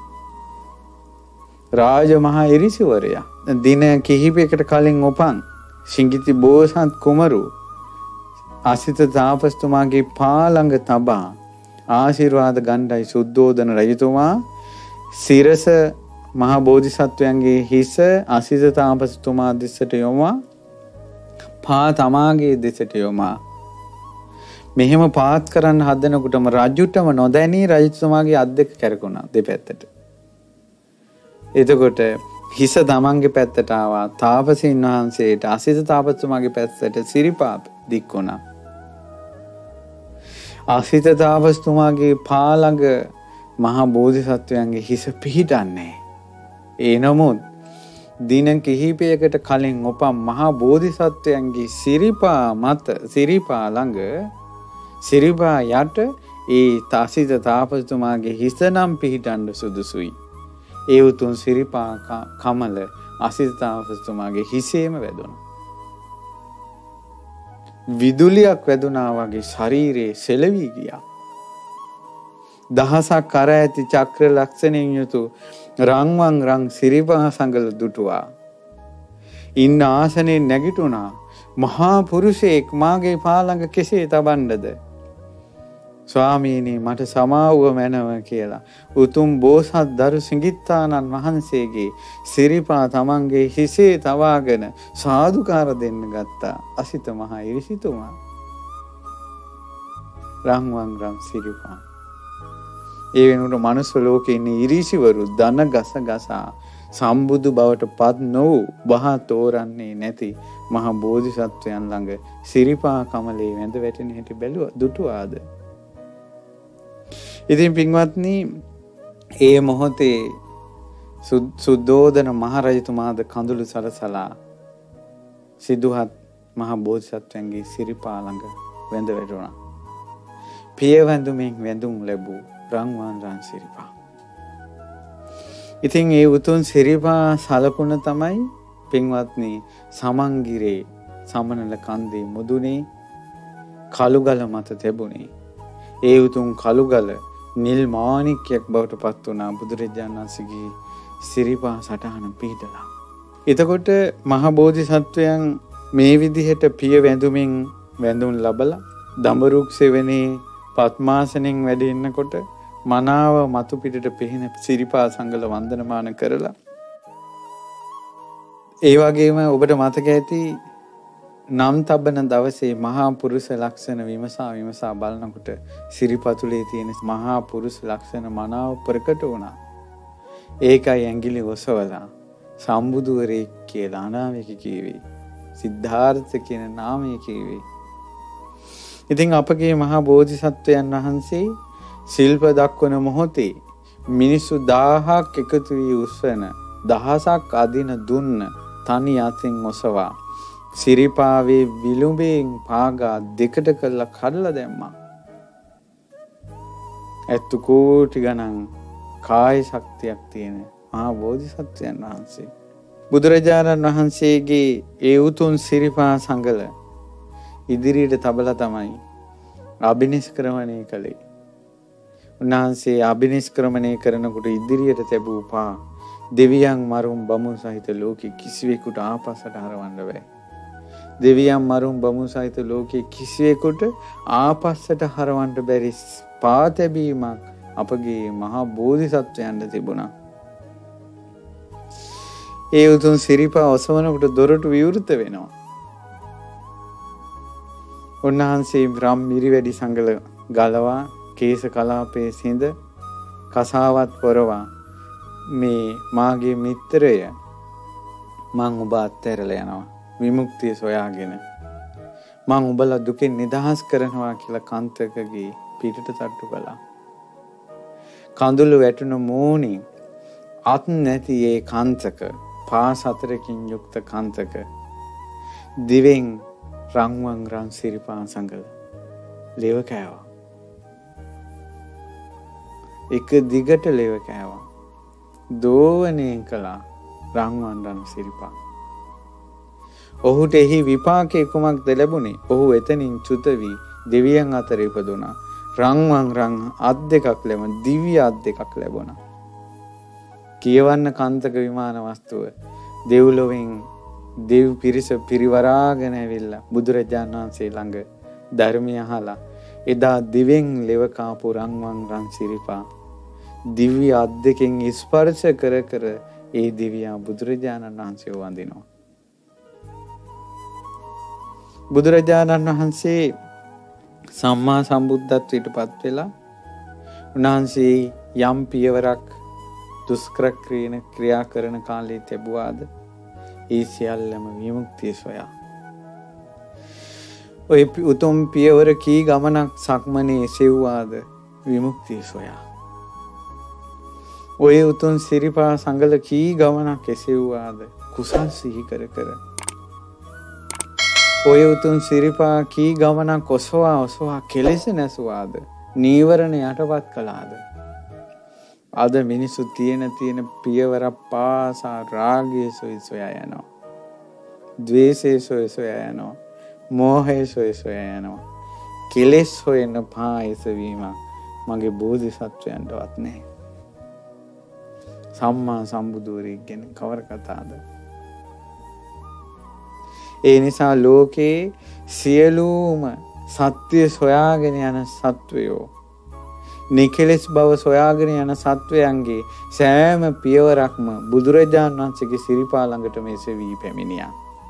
රාජ මහා ඉරිසිවරයා දින කිහිපයකට කලින් උපන් සිඟිති බෝසත් කුමරු අසිත තාපසතුමාගේ පා ළඟ තබා ආශිර්වාද ගණ්ඩයි සුද්ධෝදන රජතුමා සිරස මහා බෝධිසත්වයන්ගේ හිස අසිත තාපසතුමා දෙසට යොමා පා තමාගේ දෙසට යොමා මෙහෙම පාත් කරන්න හදනකොටම රජුටම නොදැනී රජතුමාගේ අත් දෙක කැරකුණා දෙපැත්තට. එතකොට හිස තමන්ගේ පැත්තට ආවා. තාපසීන් වහන්සේට අසිත තාපසතුමාගේ පැත්තට සිරිපා දික් වුණා. අසිත තාපසතුමාගේ පාළඟ මහා බෝධිසත්වයන්ගේ හිස පිහිටන්නේ. ඒ නමුත් දින කිහිපයකට කලින් උපන් මහා බෝධිසත්වයන්ගේ සිරිපා මත සිරිපා ළඟ සිරිපා යට ඒ තාසිත තාපසතුමාගේ හිස නම් පිහිටන්න සුදුසුයි. ඒ උතුම් සිරිපා කමල අසිත තාපසතුමාගේ හිසේම වැදුණා. විදුලියක් වැදුනා වගේ ශරීරයේ සෙලවි ගියා. දහසක් කර ඇති චක්‍ර ලක්ෂණයෙන් යුතු රන්වන් රන් සිරිපා සංගල දුටුවා. ඉන්න ආසනේ නැගිටුණා. මහා පුරුෂයෙක් මාගේ පාළඟ කෙසේ තබන්නද? ස්වාමීනි මට සමාවුව මැනව කියලා උතුම් බෝසත් දරු සිඟිත්තානන් වහන්සේගේ සිරිපා තමන්ගේ හිසේ තවාගෙන සාදුකාර දෙන්න ගත්තා අසිත මහා ඉරිසිතුමා. රන්වන් රන් සිරිපා. ඒ වෙනුවට මනුස්ස ලෝකේ ඉන්න ඉරිසිවරු දන ගස ගසා සම්බුදු බවට පත් නොවූ බහා තෝරන්නේ නැති මහා බෝධිසත්වයන් ළඟ සිරිපා කමලේ වැඳ වැටෙන හැටි බැලුවා දුටුවාද? ඉතින් පින්වත්නි ඒ මොහොතේ සුද්ධෝදන මහරජතුමාද කඳුළු සලසලා සිදුහත් මහා බෝධිසත්වයන්ගේ සිරිපා ළඟ වැඳ වැටුණා. පිය වැඳුමින් වැඳුම් ලැබූ රන්වන් රන් සිරිපා. ඉතින් ඒ උතුම් සිරිපා සලකුණ තමයි පින්වත්නි සමන්ගිරේ සමනල කන්දේ මුදුනේ කළුගල මත තිබුණේ. ඒ උතුම් කළුගල නිල් මාණික්කයක් බවට පත් වුණා බුදුරජාණන් වහන්සේගේ සිරිපා සටහන පිහිටලා. එතකොට මහ බෝධිසත්වයන් මේ විදිහට පිය වැඳුමින් වැඳුම් ලබලා දඹරුක් සෙවණේ පద్මාසනෙන් වැඩ ඉන්නකොට මනාව මතු පිටට පෙහෙන සිරිපා සංගල වන්දනමාන කරලා ඒ වගේම ඔබට මතක ඇති නම් තබන දවසේ මහා පුරුෂ ලක්ෂණ විමසා විමසා බලනකොට සිරිපතුලේ තියෙන මහා පුරුෂ ලක්ෂණ මනාව ප්‍රකට වුණා. ඒකයි ඇඟිලි ඔසවලා සම්බුදුවරේ කියලා නාමයක කීවේ. සිද්ධාර්ථ කියන නාමය කීවේ. ඉතින් අපගේ මහා බෝධිසත්වයන් වහන්සේ ශිල්ප දක්වන මොහොතේ මිනිස්සු දහහක් එකතු වී උස්සන දහසක් අදින දුන්න තනි අතින් ඔසවා සිරිපාවේ විලුඹෙන් පාගා දෙකට කළා කඩලා දැම්මා. ඇත්තු කෝටි ගණන් කාය ශක්තියක් තියෙන මහා බෝධිසත්වයන් වහන්සේ බුදුරජාණන් වහන්සේගේ ඒ උතුම් සිරිපා සංගල ඉදිරියට තබලා තමයි අභිනිෂ්ක්‍රමණය කළේ. උන්වහන්සේ අභිනිෂ්ක්‍රමණය කරනකොට ඉදිරියට තැබූ පා දෙවියන් මරුන් බමුණු සහිත ලෝකෙ කිසිවෙකුට ආපස්සට හරවන්න බෑ. දෙවියන් මරුන් බමුණු සහිත ලෝකෙ කිසිවෙකුට ආපස්සට හරවන්න බැරි පා තැබීමක් අපගේ මහා බෝධිසත්වයන්ට තිබුණා. ඒ උතුම් සිරිපා ඔසවනකොට දොරටු විවෘත වෙනවා. උන්වහන්සේ බ්‍රහ්ම මිරිවැඩි සංගල ගලවා කේස කලාපයේ සිඳ කසාවත් පොරවා මේ මාගේ මිත්‍රය මං ඔබ අත්හැරලා යනවා විමුක්තිය සොයාගෙන මං ඔබලා දුකෙන් නිදහස් කරනවා කියලා කාන්තකගේ පිටට තට්ටු කළා. කඳුළු වැටුණු මූණින් අත් නැති ඒ කාන්තක පා සතරකින් යුක්ත කාන්තක දිවෙන් රන්වන් රන් සිරිපා සංගල ලෙව කෑවා. එක දිගට ලෙව කෑවා. දෝවණය කළා රන්වන් රන් සිරිපා. ඔහුට එහි විපාකයේ කුමක්ද ලැබුණේ? ඔහු එතනින් චුත වී දෙවියන් අතර ඉපදුණා. රන්වන් රන් අත් දෙකක් ලැබුණා. දිව්‍ය අත් දෙකක් ලැබුණා. කියවන්න කාන්තක විමාන වස්තුව දෙව්ලොවෙන් දෙව් පිරිස පිරිවරාගෙන ඇවිල්ලා බුදුරජාණන් වහන්සේ ළඟ ධර්මය අහලා එදා දිවෙන් ලෙව කාපු රන්වන් රන් සිරිපා දිව්‍ය අත් දෙකෙන් ස්පර්ශ කර කර ඒ දිව්‍යා බුදුරජාණන් වහන්සේ වඳිනවා. බුදුරජාණන් වහන්සේ සම්මා සම්බුද්ධත්වයට පත් වෙලා උන්වහන්සේ යම් පියවරක් දුෂ්කර ක්‍රීන ක්‍රියා කරන කාලේ තිබුවාද? ඒ සියල්ලම විමුක්තිය සොයා. ඔය උතුම් පියවර කී ගමනක් සක්මනේ සෙව්වාද? විමුක්තිය සොයා. ඔය උතුම් සිරිපා සංගල කී ගමනක් එසෙව්වාද? කුසල් සිහි කර කර. ඔය උතුම් සිරිපා කී ගමනක් ඔසවා ඔසවා කෙලෙස නැසුවාද? නීවරණ යටපත් කළාද? අද මිනිසු තියෙන තියෙන පියවර පාසා රාගයේ සොය සොයා යනවා. ද්වේෂයේ සොය සොයා යනවා. මෝහයේ සොය සොයා යනවා. කෙලෙස් හොයන පායසවීම මගේ බෝධිසත්වයන්ටවත් නැහැ. සම්මා සම්බුදුවරයෙක් ගැන කවර කතාවද? ඒ නිසා ලෝකේ සියලුම සත්‍ය සොයාගෙන යන සත්වයෝ, නිකලෙස් බව සොයාගෙන යන සත්වයන්ගේ සෑම පියවරක්ම බුදුරජාණන් වහන්සේගේ සිරිපා ළඟට මෙසවි පැමිණියා.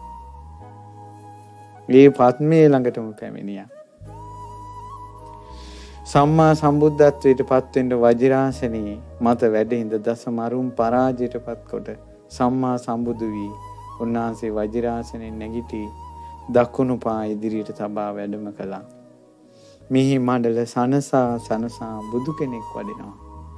මේ පත්මේ ළඟටම පැමිණියා. සම්මා සම්බුද්ධත්වයට පත් වෙන්න වජිරාසනයේ මත වැඩ ඉඳ දසමරුන් පරාජයටපත් කොට සම්මා සම්බුදු වී උන්වහන්සේ වජිරාසනයෙන් නැගිටි දකුණු පා ඉදිරියට තබා වැඩම කළා. මිහි මණ්ඩල සනසා සනසා බුදු කෙනෙක් වඩිනවා.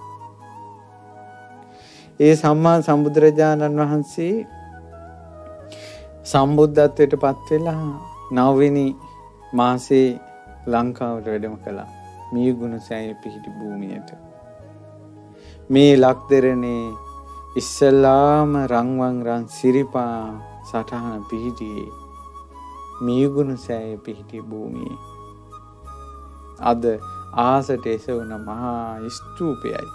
ඒ සම්මා සම්බුදුරජාණන් වහන්සේ සම්බුද්ධත්වයට පත් වෙලා නවවෙනි මාසේ ලංකාවට වැඩම කළා. මියගුණ සෑය පිහිටි භූමියට. මේ ලක්දෙරණේ ඉස්සලාම රන්වන් රන් සිරිපා සටහන පිහිටියේ මියගුණ සෑය පිහිටි භූමියේ. අද ආසට එසවුන මහා ස්තූපයයි.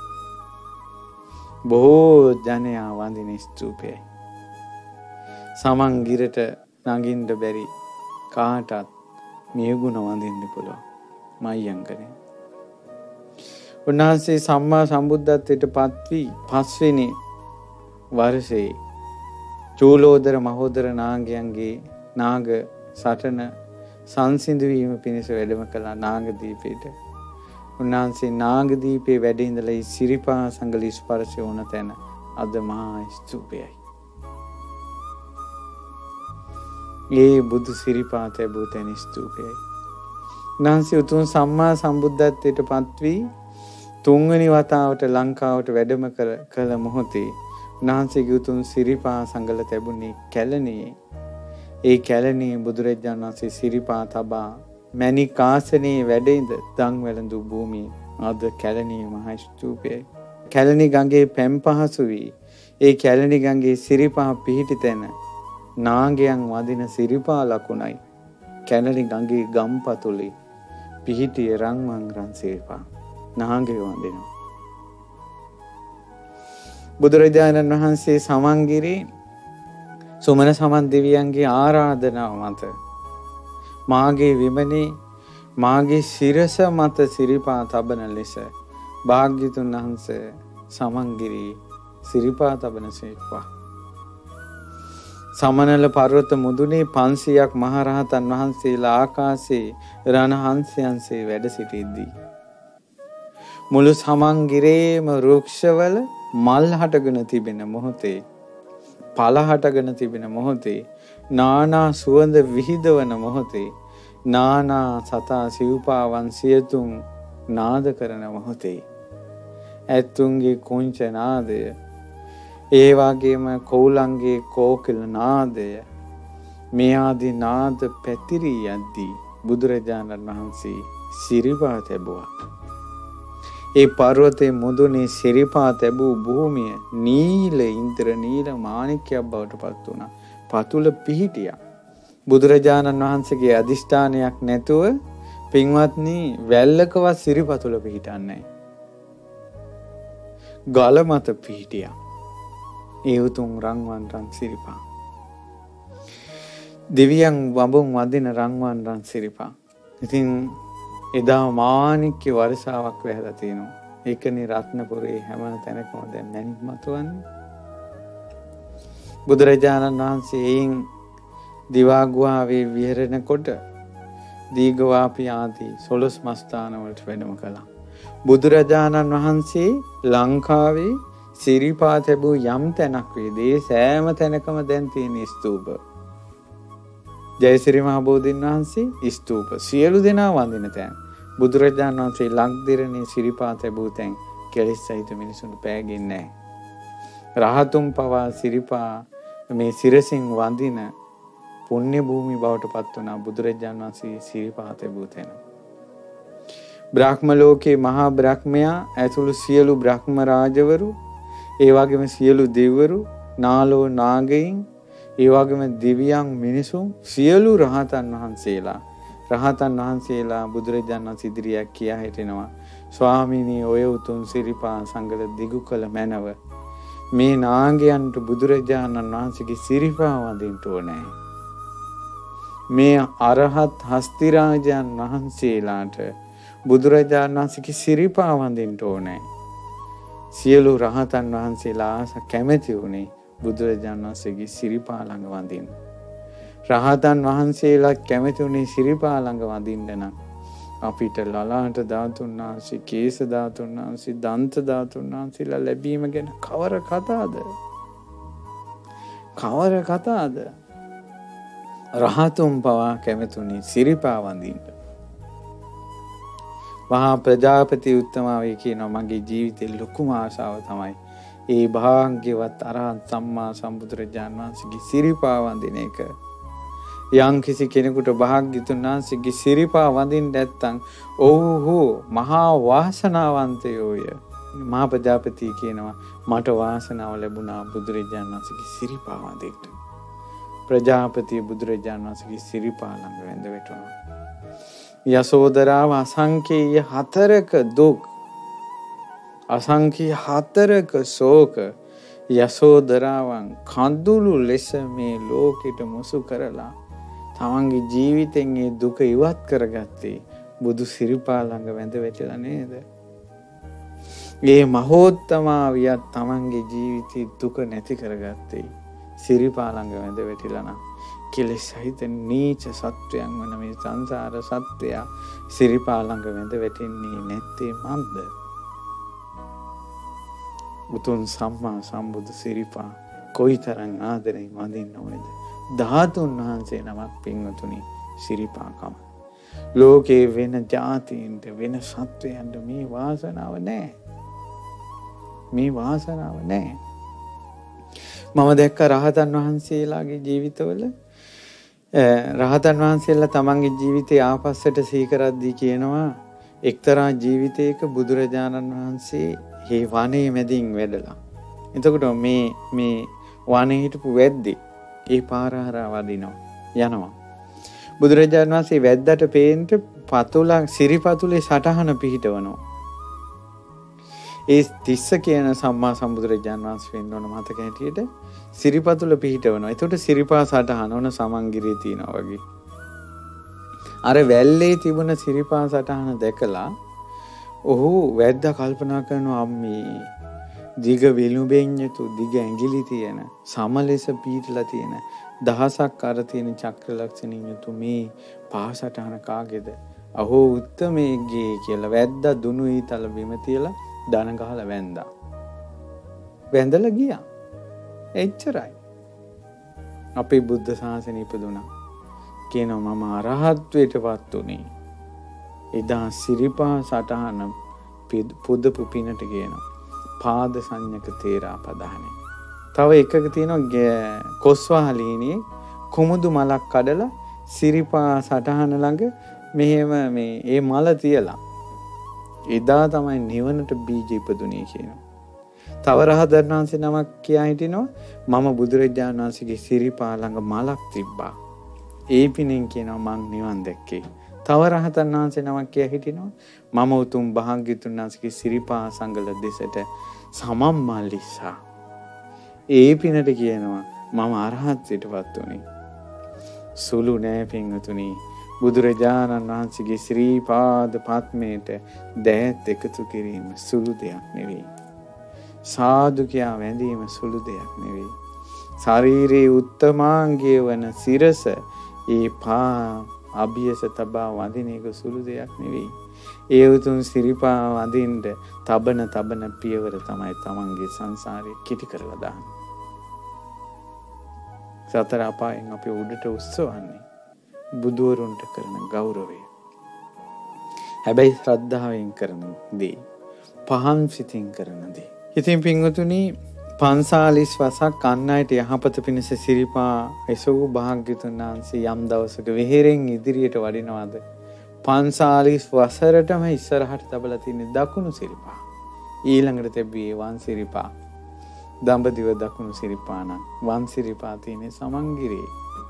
බොහෝ ජනයා වඳින ස්තූපයයි. සමන් ගිරට නගින්න බැරි කාටත් මියගුණ වඳින්න පුළුවන්. මයංකනේ. උන්වහන්සේ සම්මා සම්බුද්ධත්වයට පත් වී පස්වෙනි වර්ෂයේ චූලෝදර මහෝදර නාගයන්ගේ නාග සටන සංසිඳු වීම පිණිස වැඩම කළා නාගදීපයට. උන්වහන්සේ නාගදීපේ වැඩ ඉඳලා සිරිපා සංගල ස්පර්ශ වුණ තැන අද මහා ස්තූපයයි. ඒ බුදු සිරිපා තැබූ තැන ස්තූපයයි. උන්වහන්සේ උතුම් සම්මා සම්බුද්ධත්වයට පත් වී තුන්වෙනි වතාවට ලංකාවට වැඩම කළ මොහොතේ උන්වහන්සේගේ උතුම් සිරිපා සංගල තැබුණේ කැලණියේ. ඒ කැලණියේ බුදුරජාණන් වහන්සේ සිරිපා තබා මණික් ආසනයේ වැඩ ඉඳ දන් වැළඳු භූමිය අද කැලණියේ මහා ස්තූපයයි. කැලණි ගඟේ පැම් පහසු වී ඒ කැලණි ගඟේ සිරිපා පිහිටි තැන නාගයන් වදින සිරිපා ලකුණයි. කැලණි ගඟේ ගම්පතුලේ පිහිටිය රන්වන් රන් සිරිපා නාගයෝ වඳිනවා. බුදුරජාණන් වහන්සේ සමන්ගිරි සුමන සමන් දෙවියන්ගේ ආරාධනාව මත මාගේ විමනේ මාගේ සිරස මත සිරිපා තබන ලෙස භාග්‍යතුන් වහන්සේ සමන්ගිරි සිරිපා තබන සේක්වා. සමනල පර්වත මුදුනේ පන්සියයක් මහරහතන් වහන්සේලා ආකාශයේ රණහංසයන්සේ වැඩ සිටිද්දී මුළු සමන්ගිරේම වෘක්ෂවල මල් හටගෙන තිබෙන මොහොතේ පල හටගෙන තිබෙන මොහොතේ නානා සුවඳ විහිදවන මොහොතේ නානා සතා සිව්පාවන් සියතුන් නාද කරන මොහොතේ ඇත්තුන්ගේ කුංච නාදය ඒ වගේම කෝලංගේ කෝකිල නාදය මේ ආදී නාද පැතිරී යද්දී බුදුරජාණන් වහන්සේ සිරිපා තැබුවා. ඒ පර්වතයේ මුදුනේ සිරිපා තැබූ භූමිය නීල ඉන්ද්‍ර නීල මාණික්කයක් බවට පත් වුණා. පතුල පිහිටියා. බුදුරජාණන් වහන්සේගේ අදිෂ්ඨානයක් නැතුව පින්වත්නි වැල්ලකවත් සිරිපතුල පිහිටන්නේ නැහැ. ගල මත පිහිටියා. ඒ උතුම් රන්වන් රන් සිරිපා. දෙවියන් වඹුන් වදින රන්වන් රන් සිරිපා. ඉතින් එදා මාණික්ක වර්ෂාවක් වැහලා තිනවා. ඒකනේ රත්නපුරේ හැම තැනකම දැන් මැණික් මතුවන්නේ. බුදුරජාණන් වහන්සේ එයින් දිවා ගුහාවේ විහරණකොට දීඝවාපි ආදී සොළොස් මස්ථාන වලට වැඩම කළා. බුදුරජාණන් වහන්සේ ලංකාවේ සිරිපා තිබූ යම් තැනක් වේද ඒ සෑම තැනකම දැන් තියෙන ස්තූප. ජයසිරි මහ බෝධීන් වහන්සේ ස්තූප සියලු දෙනා වඳින තැන්. බුදුරජාණන් වහන්සේ ලක්දිරණේ සිරිපා තිබූ තැන් කෙලෙස් සහිත මිනිසුන්ට පෑගෙන්නේ නැහැ. රහතුන් පවා සිරිපා මේ සිරසින් වඳින පුණ්‍ය භූමි බවට පත් වුණා බුදුරජාණන් වහන්සේ සිරිපා තිබූ තැන. බ්‍රහ්ම ලෝකේ මහා බ්‍රහ්මයා ඇතුළු සියලු බ්‍රහ්ම රාජවරු, ඒ වගේම සියලු දෙවිවරු, නාලෝ නාගයින්, ඒ වගේම දිව්‍යයන් මිනිසුන්, සියලු රහතන් වහන්සේලා රහතන් වහන්සේලා බුදුරජාණන් වහන්සේ ඉදිරියක් කියා හිටිනවා, ස්වාමීනි ඔය උතුම් සිරිපා සංගල දිගු කළ මැනව මේ නාගයන්ට බුදුරජාණන් වහන්සේගේ සිරිපා වඳින්න ඕනේ. මේ අරහත් හස්තිරාජයන් වහන්සේලාට බුදුරජාණන් වහන්සේගේ සිරිපා වඳින්න ඕනේ. සියලු රහතන් වහන්සේලා ආස කැමැති වුණේ බුදුරජාණන් වහන්සේගේ සිරිපා ළඟ වඳින්න. රහතන් වහන්සේලා කැමැති වුණේ සිරිපා ළඟ වඳින්න නම් අපිට ලලාට ධාතුන් වහන්සේ, කේස ධාතුන් වහන්සේ, දන්ත ධාතුන් වහන්සේලා ලැබීම ගැන කවර කතාද? කවර කතාද? රහතුන් පවා කැමැතුනේ සිරිපා වඳින්න. මහා ප්‍රජාපති උත්තමාවේ කියනවා මගේ ජීවිතේ ලොකුම ආශාව තමයි ඒ භාග්‍යවත් අරහත් සම්මා සම්බුදුරජාණන් වහන්සේගේ සිරිපා වඳින එක. යම් කිසි කෙනෙකුට භාග්‍යතුන් වහන්සේගේ සිරිපා වඳින්න නැත්නම් ඔව්හු මහා වාසනාවන්තයෝය. මහා ප්‍රජාපති කියනවා මට වාසනාව ලැබුණා බුදුරජාණන් වහන්සේගේ සිරිපා වඳින්න. ප්‍රජාපති බුදුරජාණන් වහන්සේගේ සිරිපා ළඟ වැඳ වැටුණා. යසෝදරාව අසංකේය හතරක දුක්, අසංකේය හතරක ශෝක යසෝදරාවන් කඳුළු ලෙස මේ ලෝකෙට මුසු කරලා තමන්ගේ ජීවිතෙන් ඒ දුක ඉවත් කරගත්තේ බුදු සිරිපා ළඟ වැඳ වැටිලා නේද? මේ මහෝත්තමාවියත් තමන්ගේ ජීවිතේ දුක නැති කරගත්තේ සිරිපා ළඟ වැඳ වැටිලා නම් කෙලෙස් සහිත නීච සත්වයන් වන මේ සංසාර සත්‍යය සිරිපා ළඟ වැඳ වැටෙන්නේ නැත්තේ මන්ද? උතුම් සම්මා සම්බුදු සිරිපා කොයිතරම් ආදරෙන් වඳින්න ඕනේද? ධාතුන් වහන්සේ නමක් පින්වතුනි සිරිපාකම. ලෝකේ වෙන ජාතීන්ට වෙන සත්වයන්ට මේ වාසනාව නැහැ. මේ වාසනාව නැහැ. මම දැක්ක රහතන් වහන්සේලාගේ ජීවිතවල රහතන් වහන්සේලා තමන්ගේ ජීවිතය ආපස්සට සීකරද්දී කියනවා එක්තරා ජීවිතයක බුදුරජාණන් වහන්සේ මේ වනයේ මැදින් වැඩලා. එතකොට මේ මේ වනයේ හිටපු වැද්දේ ඒ පාර හරහා වදිනවා යනවා. බුදුරජාණන් වහන්සේ වැද්දට පේන්න පතුල සිරිපතුලේ සටහන පිහිටවනවා. ඒ තිස්ස කියන සම්මා සම්බුදුරජාණන් වහන්සේ වෙන්න ඕන මතක හැටියට සිරිපතුල පිහිටවනවා. එතකොට සිරිපා සටහන ඕන සමන්ගිරියේ තියෙනවා වගේ. අර වැල්ලේ තිබුණ සිරිපා සටහන දැකලා ඔහු වැද්දා කල්පනා කරනවා අම්මේ දිග විලුඹෙන් යුතු දිග ඇඟිලි තියෙන සමලෙස පීටලා තියෙන දහසක් අර තියෙන චක්‍ර ලක්ෂණින් යුතු මේ පාසටහන කාගේද? අහෝ උත්තමයේගේ කියලා වැද්දා දුනු ඊතල බිම තියලා දන ගහලා වැන්දා. වැඳලා ගියා. එච්චරයි. අපේ බුද්ධ ශාසනය ඉපදුණා. කියනවා මම අරහත්වයටපත් උනේ. එදා සිරිපා සටහන පුදපු පිනට කියනවා පාද සංඥක තේරා පදානේ. තව එකක තියෙනවා කොස්වාලීනේ කුමුදු මලක් කඩලා සිරිපා සටහන ළඟ මෙහෙම මේ ඒ මල තියලා එදා තමයි නිවනට බීජ ඉපදුනේ කියනවා. තව රහතන් වහන්සේ නමක් කියා හිටිනවා මම බුදුරජාණන් වහන්සේගේ සිරිපා ළඟ මලක් තිබ්බා. ඒ පිනෙන් කියනවා මං නිවන් දැක්කේ. තව රහතන් වහන්සේ නමක් කියා හිටිනවා මම උතුම් භාග්‍යතුන් වහන්සේගේ සිරිපා සංගල දෙසට සමම් මල්ලිසා. ඒ පිනට කියනවා මම අරහත්ත්වයටපත් උනේ. සුළු නෑ පින්වතුනි. බුදුරජාණන් වහන්සේගේ ශ්‍රී පාද පත්මයට දෑත් එකතු කිරීම සුළු දෙයක් නෙවෙයි. සාදු කියා වැඳීම සුළු දෙයක් නෙවෙයි. ශරීරයේ උත්තමාංගය වන සිරස ඒ පා අභියස තබා වඳින එක සුළු දෙයක් නෙවෙයි. ඒ උතුම් සිරිපා වඳින්න තබන තබන පියවර තමයි තමන්ගේ සංසාරේ කිටි කරලා දාන්නේ. සතර අපායන් අපි උඩට උස්සවන්නේ බුදුවරුන්ට කරන ගෞරවය. හැබැයි ශ්‍රද්ධාවෙන් කරන දේ, පහන් සිතින් කරන දේ. ඉතින් පින්වතුනි, පන්සාලිස් වසක් අන් අයට යහපත පිණිස සිරිපා එසවූ භාග්‍යතුන් වහන්සේ යම් දවසක වෙහෙරෙන් ඉදිරියට වඩිනවාද පන්සාලිස් වසරටම ඉස්සරහට තබලා තියෙන දකුණු සිරිපා. ඊළඟට තැබුවේ වම් සිරිපා. දඹදිව දකුණු සිරිපා නම් වම් සිරිපා තියෙන්නේ සමන්ගිරේ.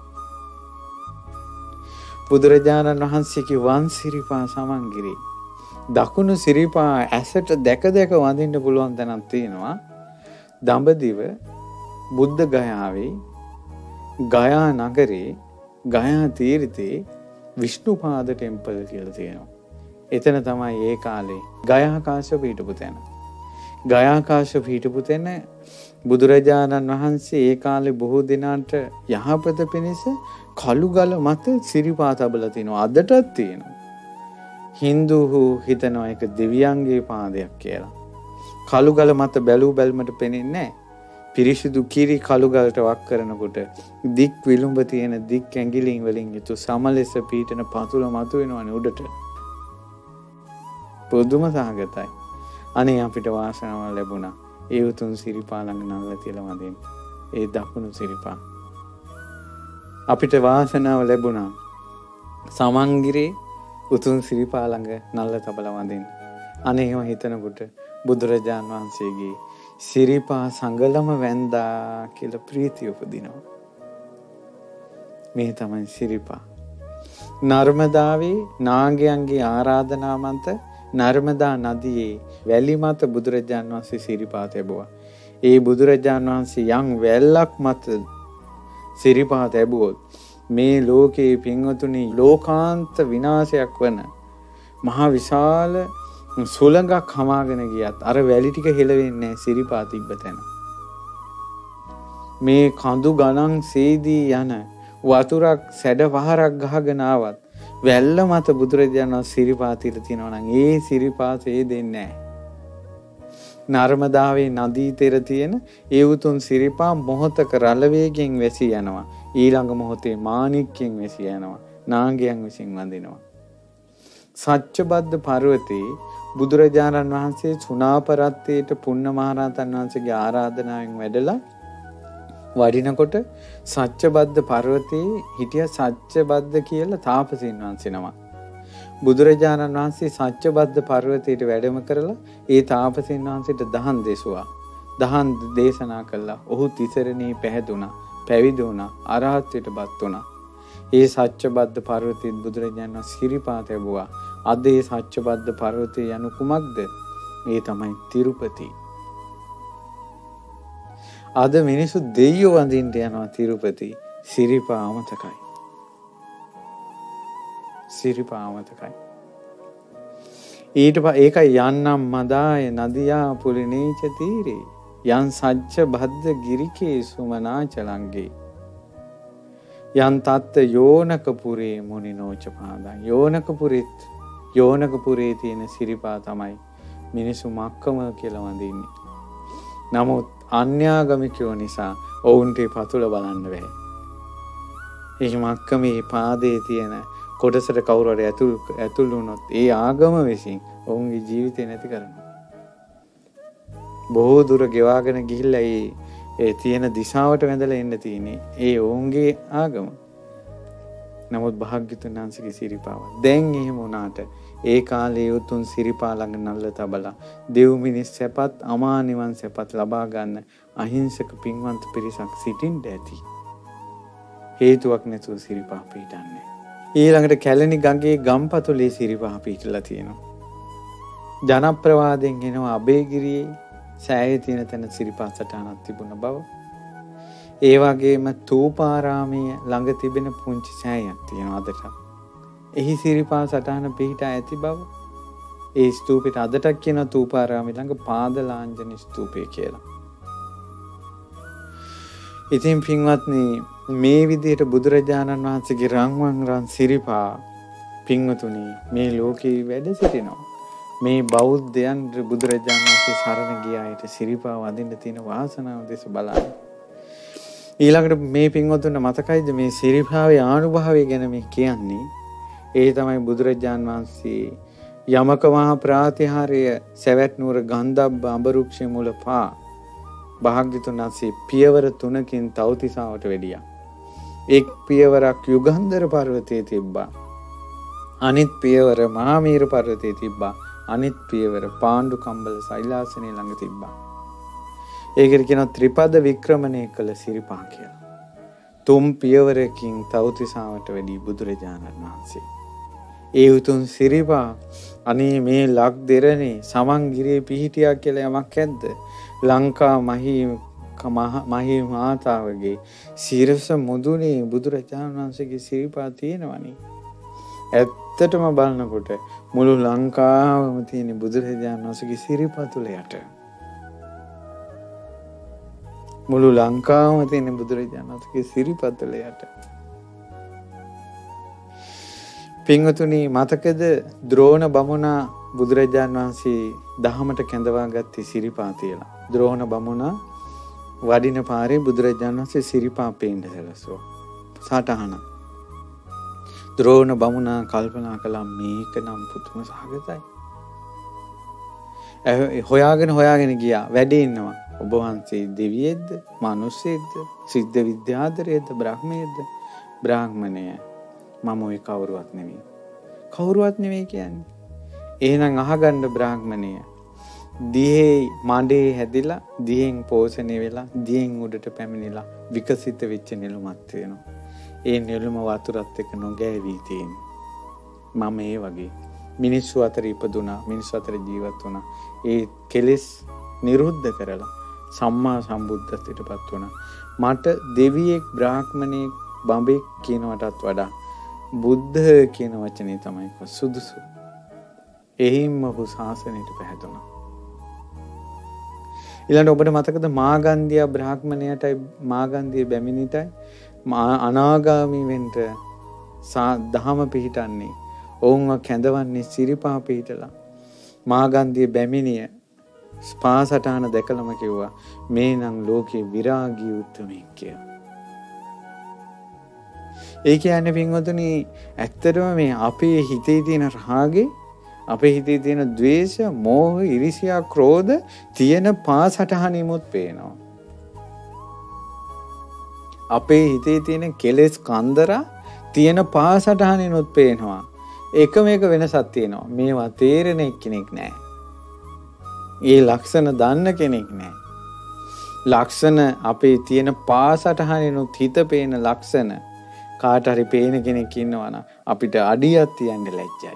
බුදුරජාණන් වහන්සේගේ වම් සිරිපා සමන්ගිරේ. දකුණු සිරිපා ඇසට දැක දැක වඳින්න පුළුවන් තැනක් තියෙනවා. දඹදිව බුද්ධ ගයාවේ ගයා නගරේ ගයා තීර්ථේ විෂ්ණුපාද ටෙම්පල් කියලා තියෙනවා. එතන තමයි ඒ කාලේ ගයාකාශ හිටපු තැන. ගයාකාශ හිටපු තැන බුදුරජාණන් වහන්සේ ඒ කාලේ බොහෝ දිනාට යහපත පිණිස කළුගල මත සිරිපා තබලා තිනවා. අදටත් තියෙනවා. හින්දුහු හිතනවා ඒක දෙවියන්ගේ පාදයක් කියලා. කළුගල මත බැලූ බැල්මට පෙනෙන්නේ නැහැ. පිරිසිදු කිරි කළුගලට වක් කරනකොට දික් විලුඹ තියෙන දික් ඇඟිලින් වලින් යුතු සමලෙස පීඨන පතුල මතු වෙනවනේ උඩට. පුදුම සහගතයි. අනේ අපිට වාසනාව ලැබුණා. ඒ උතුම් සිරිපා ළඟ නංගලා තියලා වදින්න. ඒ දකුණු සිරිපා. අපිට වාසනාව ලැබුණා. සමන්ගිරේ උතුම් සිරිපා ළඟ නල්ල තබලා වදින්න. අනේ එහෙම හිතනකොට බුදුරජාන් වහන්සේගේ සිරිපා සංගලම වැන්දා කියලා ප්‍රීතිය උපදිනවා. මේ තමයි සිරිපා. නර්මදාවේ නාගයන්ගේ ආරාධනා මත නර්මදා නදියේ වැලි මත බුදුරජාන් වහන්සේ සිරිපා තැබුවා. ඒ බුදුරජාන් වහන්සේ යම් වැල්ලක් මත සිරිපා තැබුවොත් මේ ලෝකේ පින්වතුනි ලෝකාන්ත විනාශයක් වන මහා විශාල සුළඟක් හමාගෙන ගියත් අර වැලි ටික හෙලවෙන්නේ නැහැ සිරිපා තිබ්බ තැන. මේ කඳු ගණන් සේදී යන වතුරක් සැඩ පහරක් ගහගෙන ආවත් වැල්ල මත බුදුරජාණන් වහන්සේ සිරිපා තියලා තිනවා නම් ඒ සිරිපා සේදෙන්නේ නැහැ. නර්මදාවේ නදී තෙර තියෙන ඒ උතුම් සිරිපා මොහතක රළ වේගයෙන් වැසී යනවා. ඊළඟ මොහොතේ මාණික්කයෙන් වැසී යනවා. නාගයන් විසින් වඳිනවා. සච්චබද්ද පර්වතේ බුදුරජාණන් වහන්සේ සුණාපරත්තේට පුන්න මහරහතන් වහන්සේගේ ආරාධනාවෙන් වැඩලා වඩිනකොට සච්චබද්ද පර්වතේ හිටිය සච්චබද්ද කියලා තාපසීන් වහන්සේ නමක්. බුදුරජාණන් වහන්සේ සච්චබද්ද පර්වතයට වැඩම කරලා ඒ තාපසීන් වහන්සේට දහම් දෙසුවා. දහම් දේශනා කළා. ඔහු තිසරණේ පැහැදුනා, පැවිදි වුණා, අරහත්ත්වයටපත් වුණා. ඒ සච්චබද්ද පර්වතයේ බුදුරජාණන් වහන්සේ සිරිපා තැබුවා. අද ඒ සච්චබද්ද පර්වතය යනු කුමක්ද? ඒ තමයි තිරුපති. අද මිනිස්සු දෙයියෝ වඳින්න යනවා තිරුපති. සිරිපා අමතකයි. සිරිපා අමතකයි. ඊට පස්සේ ඒකයි යන්නම් මදාය නදියා පුලිනේච තීරේ යන් සච්ච බද්ද ගිරිකේ සුමනාචලංගේ යන් තත්ත යෝනකපුරේ මුනිනෝච පාදං. යෝනකපුරෙත් යෝනකපුරේ තියෙන සිරිපා තමයි මිනිසු මක්කම කියලා වඳින්නේ. නමුත් අන්‍යාගමිකයෝ නිසා ඔවුන්ට පතුල බලන්න බැහැ. ඒ මක්කමේ පාදයේ තියෙන කොටසට කවුරු හරි ඇතුල් ඇතුල් වුණොත් ඒ ආගම විසින් ඔවුන්ගේ ජීවිතේ නැති කරනවා. බොහෝ දුර ගෙවාගෙන ගිහිල්ලා ඒ ඒ තියෙන දිශාවට වැඳලා එන්න තියෙන්නේ ඒ ඔවුන්ගේ ආගම. නමුත් භාග්‍යතුන් වහන්සේගේ සිරිපාව දැන් එහෙම වුණාට ඒ කාලේ උතුම් සිරිපා ළඟ නල්ල තබලා දෙව් මිනිස් සැපත් අමා නිවන් සැපත් ලබා ගන්න අහිංසක පින්වන්ත පිරිසක් සිටින්න ඇති. හේතුවක් නැතුව සිරිපා පිටන්නේ. ඊළඟට කැලණි ගඟේ ගම්පතුලේ සිරිපා පිටලා තියෙනවා. ජනප්‍රවාදයෙන් එනවා අබේගිරියේ සෑයේ තියෙන තැන සිරිපා සටහනක් තිබුණ බව. ඒ වගේම තූපාරාමයේ ළඟ තිබෙන පුංචි සෑයක් තියෙනවා අදට. එහි සිරිපා සටහන පිහිටා ඇති බව. ඒ ස්තූපෙට අදටත් කියන තූපාරාමයේ ළඟ පාදලාංජන ස්තූපය කියලා. ඉතින් පින්වත්නි මේ විදිහට බුදුරජාණන් වහන්සේගේ රන්වන් රන් සිරිපා පින්වතුනි මේ ලෝකේ වැඩ සිටිනවා. මේ බෞද්ධයන් බුදුරජාණන් වහන්සේ සරණ ගියායට සිරිපා වඳින්න තියෙන වාසනාව දෙස බලන්න. ඊළඟට මේ පින්වතුන්ට මතකයිද මේ සිරිපාවේ ආනුභාවය ගැන මේ කියන්නේ? ඒ තමයි බුදුරජාණන් වහන්සේ යමක මහා ප්‍රාතිහාර්ය සවැත් නුවර ගන්ධබ්බ අඹරුක්ෂ මුල පා භාග්‍යතුන් වහන්සේ පියවර තුනකින් තවතිසාවට වැඩියා. එක් පියවරක් යුගන්ධර පර්වතයේ තිබ්බා. අනිත් පියවර මහාමීර පර්වතයේ තිබ්බා. අනිත් පියවර පාණ්ඩු කම්බල සෛලාසනේ ළඟ තිබ්බා. ඒකට කියනවා ත්‍රිපද වික්‍රමණය කළ සිරිපා කියලා. තුන් පියවරකින් තවතිසාවට වැඩි බුදුරජාණන් වහන්සේ. ඒ උතුම් සිරිපා අනේ මේ ලක් දෙරණේ සමන්ගිරියේ පිහිටියා කියලා යමක් ඇද්ද? ලංකා මහී මහී මාතාවගේ සිරස මුදුනේ බුදුරජාණන් වහන්සේගේ සිරිපා තියෙනවනේ. ඇත්තටම බලනකොට මුළු ලංකාවම තියෙන බුදුරජාණන් වහන්සේගේ සිරිපා තුල යට. මුළු ලංකාවම තියෙන බුදුරජාණන් වහන්සේගේ සිරිපා තුල යට. පින්වතුනි මතකද ද්‍රෝණ බමුණා බුදුරජාණන් වහන්සේ දහමට කැඳවා ගත්තේ සිරිපා තියලා. ද්‍රෝණ බමුණා වඩින පාරේ බුදුරජාණන් වහන්සේ සිරිපා පේන්න සැලසුවා. සටහන. ද්‍රෝණ බමුණා කල්පනා කළා මේක නම් පුදුම සහගතයි. හොයාගෙන හොයාගෙන ගියා. වැඩේ ඉන්නවා. ඔබ වහන්සේ දෙවියෙක්ද? මිනිස්සෙක්ද? සිද්ධ විද්‍යාධරයේද? බ්‍රහ්මයේද? බ්‍රාහ්මණය. මම ඔය කවුරුවත් නෙවෙයි. කවුරුවත් නෙවෙයි කියන්නේ. එහෙනම් අහගන්න බ්‍රාහ්මණය. දිහේ මඩේ හැදිලා, දිහෙන් පෝෂණය වෙලා, දිහෙන් උඩට පැමිණිලා විකසිත වෙච්ච නෙළුමක් තියෙනවා. ඒ නෙළුම වතුරත් එක්ක නොගෑවී තියෙන්නේ. මම ඒ වගේ මිනිස්සු අතර ඉපදුනා, මිනිස්සු අතර ජීවත් වුණා. ඒ කෙලෙස් නිරුද්ධ කරලා සම්මා සම්බුද්ධත්වයටපත් වුණා. මට දෙවියෙක්, බ්‍රාහ්මණයෙක්, බඹෙක් කියනවටත් වඩා බුද්ධ කියන වචනේ තමයි සුදුසු. එහිම ඔහු ශාසනයට පැහැදුණා. ඊළඟට ඔබට මතකද මාගන්ධිය බ්‍රාහ්මණයටයි මාගන්ධිය බැමිණිටයි අනාගාමී වෙන්න දහම පිහිටන්නේ. ඔවුන්ව කැඳවන්නේ සිරිපා පිහිටලා. මාගන්ධිය බැමිණිය ස්පාසටහන දැකලම කිව්වා මේ නම් ලෝකේ විරාගී උත්තමෙක් කියලා. ඒ කියන්නේ පින්වතුනි ඇත්තටම මේ අපේ හිතේ තියෙන රාගේ, අපේ හිතේ තියෙන ද්වේෂ, මෝහ, iriසියා, ක්‍රෝධ තියෙන පාසටහනෙමුත් පේනවා. අපේ හිතේ තියෙන කෙලෙස් කන්දරා තියෙන පාසටහනෙනුත් පේනවා. එකම එක වෙනසක් තියෙනවා. මේවා තේරෙන එක්කෙනෙක් නැහැ. ඒ ලක්ෂණ දන්න කෙනෙක් නැහැ. ලක්ෂණ අපේ තියෙන පාසටහනෙනුත් හිත පේන ලක්ෂණ කාට හරි පේන කෙනෙක් ඉන්නවා නම් අපිට අඩියක් තියන්න ලැජ්ජයි.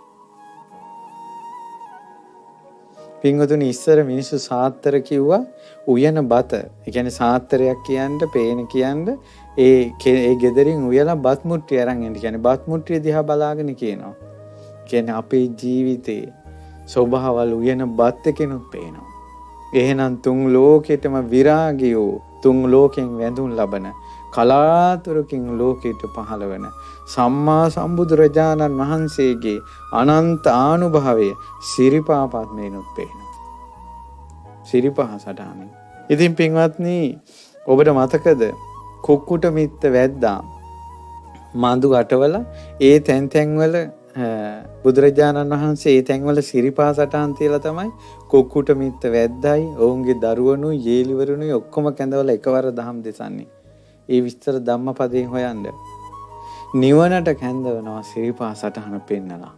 පින්වතුනි ඉස්සර මිනිස්සු සාත්තර කිව්වා උයන බත. ඒ කියන්නේ සාත්තරයක් කියන්න, පේන කියන්න ඒ ඒ ගෙදරින් උයලා බත් මුට්ටිය අරන් එන්න. කියන්නේ බත් මුට්ටිය දිහා බලාගෙන කියනවා. කියන්නේ අපේ ජීවිතේ ස්වභාවවල උයන බත් එකෙනුත් පේනවා. එහෙනම් තුන් ලෝකෙටම විරාගියෝ, තුන් ලෝකෙන් වැඳුම් ලබන, කලාතුරකින් ලෝකයට පහළ වෙන සම්මා සම්බුදුරජාණන් වහන්සේගේ අනන්ත ආනුභාවය සිරිපාපත් මේනොත් පේනවා. සිරිපහ සටහනින්. ඉතින් පින්වත්නි ඔබට මතකද කුක්කුට මිත්ත වැද්දා මඳු අටවල ඒ තැන් තැන්වල බුදුරජාණන් වහන්සේ ඒ තැන්වල සිරිපා සටහන් තියලා තමයි කුක්කුට මිත්ත වැද්දයි ඔවුන්ගේ දරුවනුයි යේලිවරුනුයි ඔක්කොම කැඳවලා එකවර දහම් දෙසන්නේ. ඒ විස්තර ධම්මපදයෙන් හොයන්න. නිවනට කැඳවනවා සිරිපා සටහන පෙන්නලා.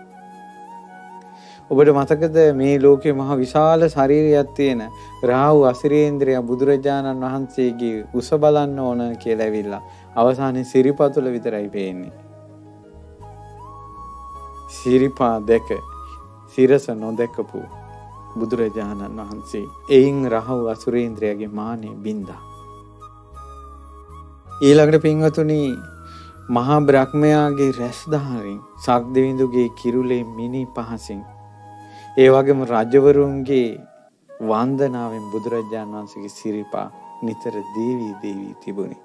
ඔබට මතකද මේ ලෝකේ මහ විශාල ශරීරයක් තියෙන රාහු අසිරේන්ද්‍රය බුදුරජාණන් වහන්සේගේ උස බලන්න ඕන කියලා ඇවිල්ලා අවසානයේ සිරිපා තුල විතරයි පේන්නේ. සිරිපා දැක සිරස නොදැකපු බුදුරජාණන් වහන්සේ එයින් රාහු අසිරේන්ද්‍රයගේ මානෙ බින්දා. ඊළඟට පින්වතුනි මහා බ්‍රහ්මයාගේ රැස්දාරින් සක්දෙවිඳුගේ කිරුලේ මිනි පහසින් ඒ වගේම රජවරුන්ගේ වන්දනාවෙන් බුදුරජාණන් වහන්සේගේ සිරිපා නිතර දේවි දේවි තිබුණි.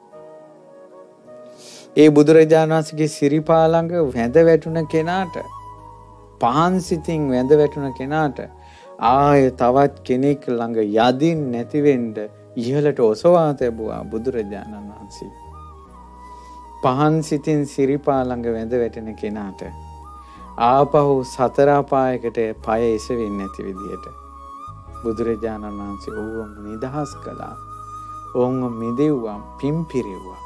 ඒ බුදුරජාණන් වහන්සේගේ සිරිපා ළඟ වැඳ වැටුණ කෙනාට, පහන් සිතින් වැඳ වැටුණ කෙනාට ආය තවත් කෙනෙක් ළඟ යදින් නැති වෙන්න ඉහළට ඔසවා තැබුවා බුදුරජාණන් වහන්සේ. පහන් සිතින් සිරිපා ළඟ වැඳ වැටෙන කෙනාට ආපහු සතර අපායකට පය එසවෙන්නේ නැති විදියට බුදුරජාණන් වහන්සේ ඔවුන් නිදහස් කළා. ඔවුන් මිදෙව්වා, පිම්පිරෙව්වා.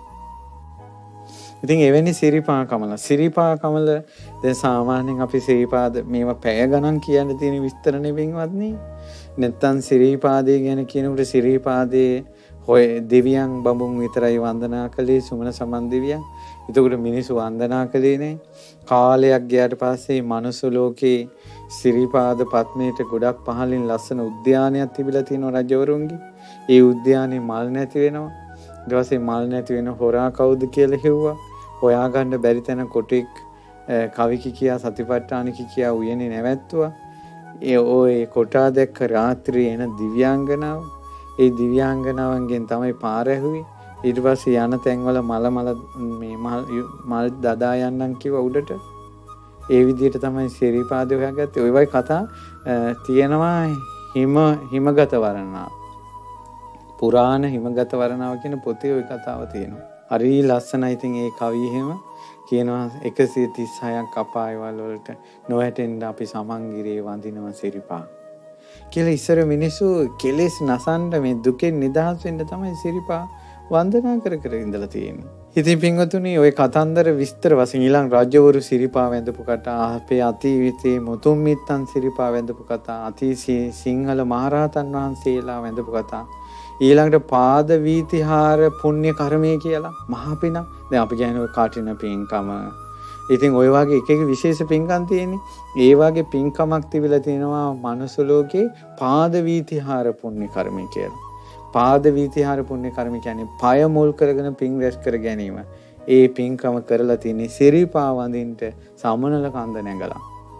ඉතින් එවැනි සිරිපා කමල සිරිපා කමල දැන් සාමාන්‍යයෙන් අපි සිරිපාද මේවා පැය ගණන් කියන්න තියෙන විස්තර නෙවෙයිවත් නේ. නැත්තම් සිරිපාදේ ගැන කියනකොට සිරිපාදේ ඔය දෙවියන් බඹුන් විතරයි වන්දනා කළේ, සුමන සමන් දෙවියන්. එතකොට මිනිස්සු වන්දනා කළේ නේ. කාලයක් ගියාට පස්සේ මනුස්ස ලෝකේ සිරිපාද පත්මේට ගොඩක් පහලින් ලස්සන උද්‍යානයක් තිබිලා තියෙනවා රජවරුන්ගේ. ඒ උද්‍යානේ මල් නැති වෙනවා. ඊට පස්සේ මල් නැති වෙන හොරා කවුද කියලා හෙව්වා. හොයාගන්න බැරි තැන කොටෙක් කවි කියා සතිපට්ඨාන කියා උයනේ නැවැත්තුවා. ඒ ඔය කොටා දැක්ක රාත්‍රියේ එන දිව්‍යාංගනාව. ඒ දිව්‍යාංගනාවන්ගෙන් තමයි පාර ඇහුවේ. ඊට පස්සේ යන තැන්වල මල මල මේ මල් දදා යන්නම් කිව්වා උඩට. ඒ විදිහට තමයි සිරිපාද හොයාගත්තේ. ඔය වගේ කතා තියෙනවා හිම හිමගත වර්ණාව. පුරාණ හිමගත වර්ණාව කියන පොතේ ওই කතාව තියෙනවා. හරි ලස්සනයි. ඉතින් ඒ කවිය එහෙම කියනවා එකසිය තිස් හයක් අපායවල වලට නොවැටෙන්න අපි සමන්ගිරේ වඳිනවා සිරිපා කියලා. ඉස්සර මිනිස්සු කෙලෙස් නසන්න මේ දුකෙන් නිදහස් වෙන්න තමයි සිරිපා වන්දනා කර කර ඉඳලා තියෙන්නේ. ඉතින් පින්වතුනි ඔය කතන්දර විස්තර වශයෙන් ඊළඟ රාජ්‍යවරු සිරිපා වැඳපු කතා, අපේ අතීතයේ මුතුන් මිත්තන් සිරිපා වැඳපු කතා, අතීතයේ සිංහල මහරහතන් වහන්සේලා වැඳපු කතා, ඊළඟට පාද වීතිහාර පුණ්‍ය කර්මය කියලා මහා පිනක්. දැන් අපි කියන්නේ ඔය කාටින පින්කම. ඉතින් ওই වගේ එක එක විශේෂ පින්කම් තියෙන්නේ. ඒ වගේ පින්කමක් තිබිලා තියෙනවා මනුස්ස ලෝකේ පාද වීතිහාර පුණ්‍ය කර්මය කියලා. පාද වීතිහාර පුණ්‍ය කර්ම කියන්නේ පය මුල් කරගෙන පින් රැස් කර ගැනීම. ඒ පින්කම කරලා තියෙන්නේ සිරිපා වඳින්න සමනල කන්ද නැගලා.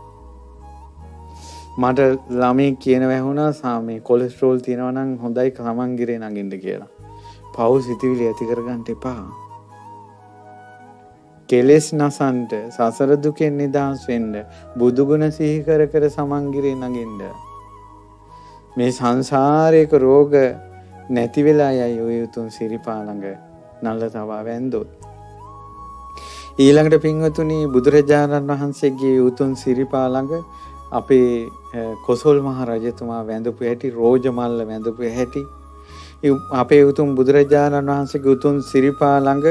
මට ළමයි කියන වැහුණා සාමේ කොලෙස්ටරෝල් තියෙනවා නම් හොඳයි සමන්ගිරේ නගින්න කියලා. පව් සිතිවිලි ඇති කරගන්න එපා. කෙලෙස් නසන්ට, සසර දුකෙන් නිදහස් වෙන්න බුදුගුණ සිහි කර කර සමන්ගිරේ නගින්න. මේ සංසාරේක රෝග නැති වෙලා යයි ඔය උතුම් සිරිපා ළඟ නල්ල තවා වැන්දොත්. ඊළඟට පින්වතුනි බුදුරජාණන් වහන්සේගේ උතුම් සිරිපා ළඟ අපේ කොසල් මහ රජතුමා වැඳපු හැටි, රෝජ මල්ල වැඳපු හැටි, අපේ උතුම් බුදුරජාණන් වහන්සේගේ උතුම් සිරිපා ළඟ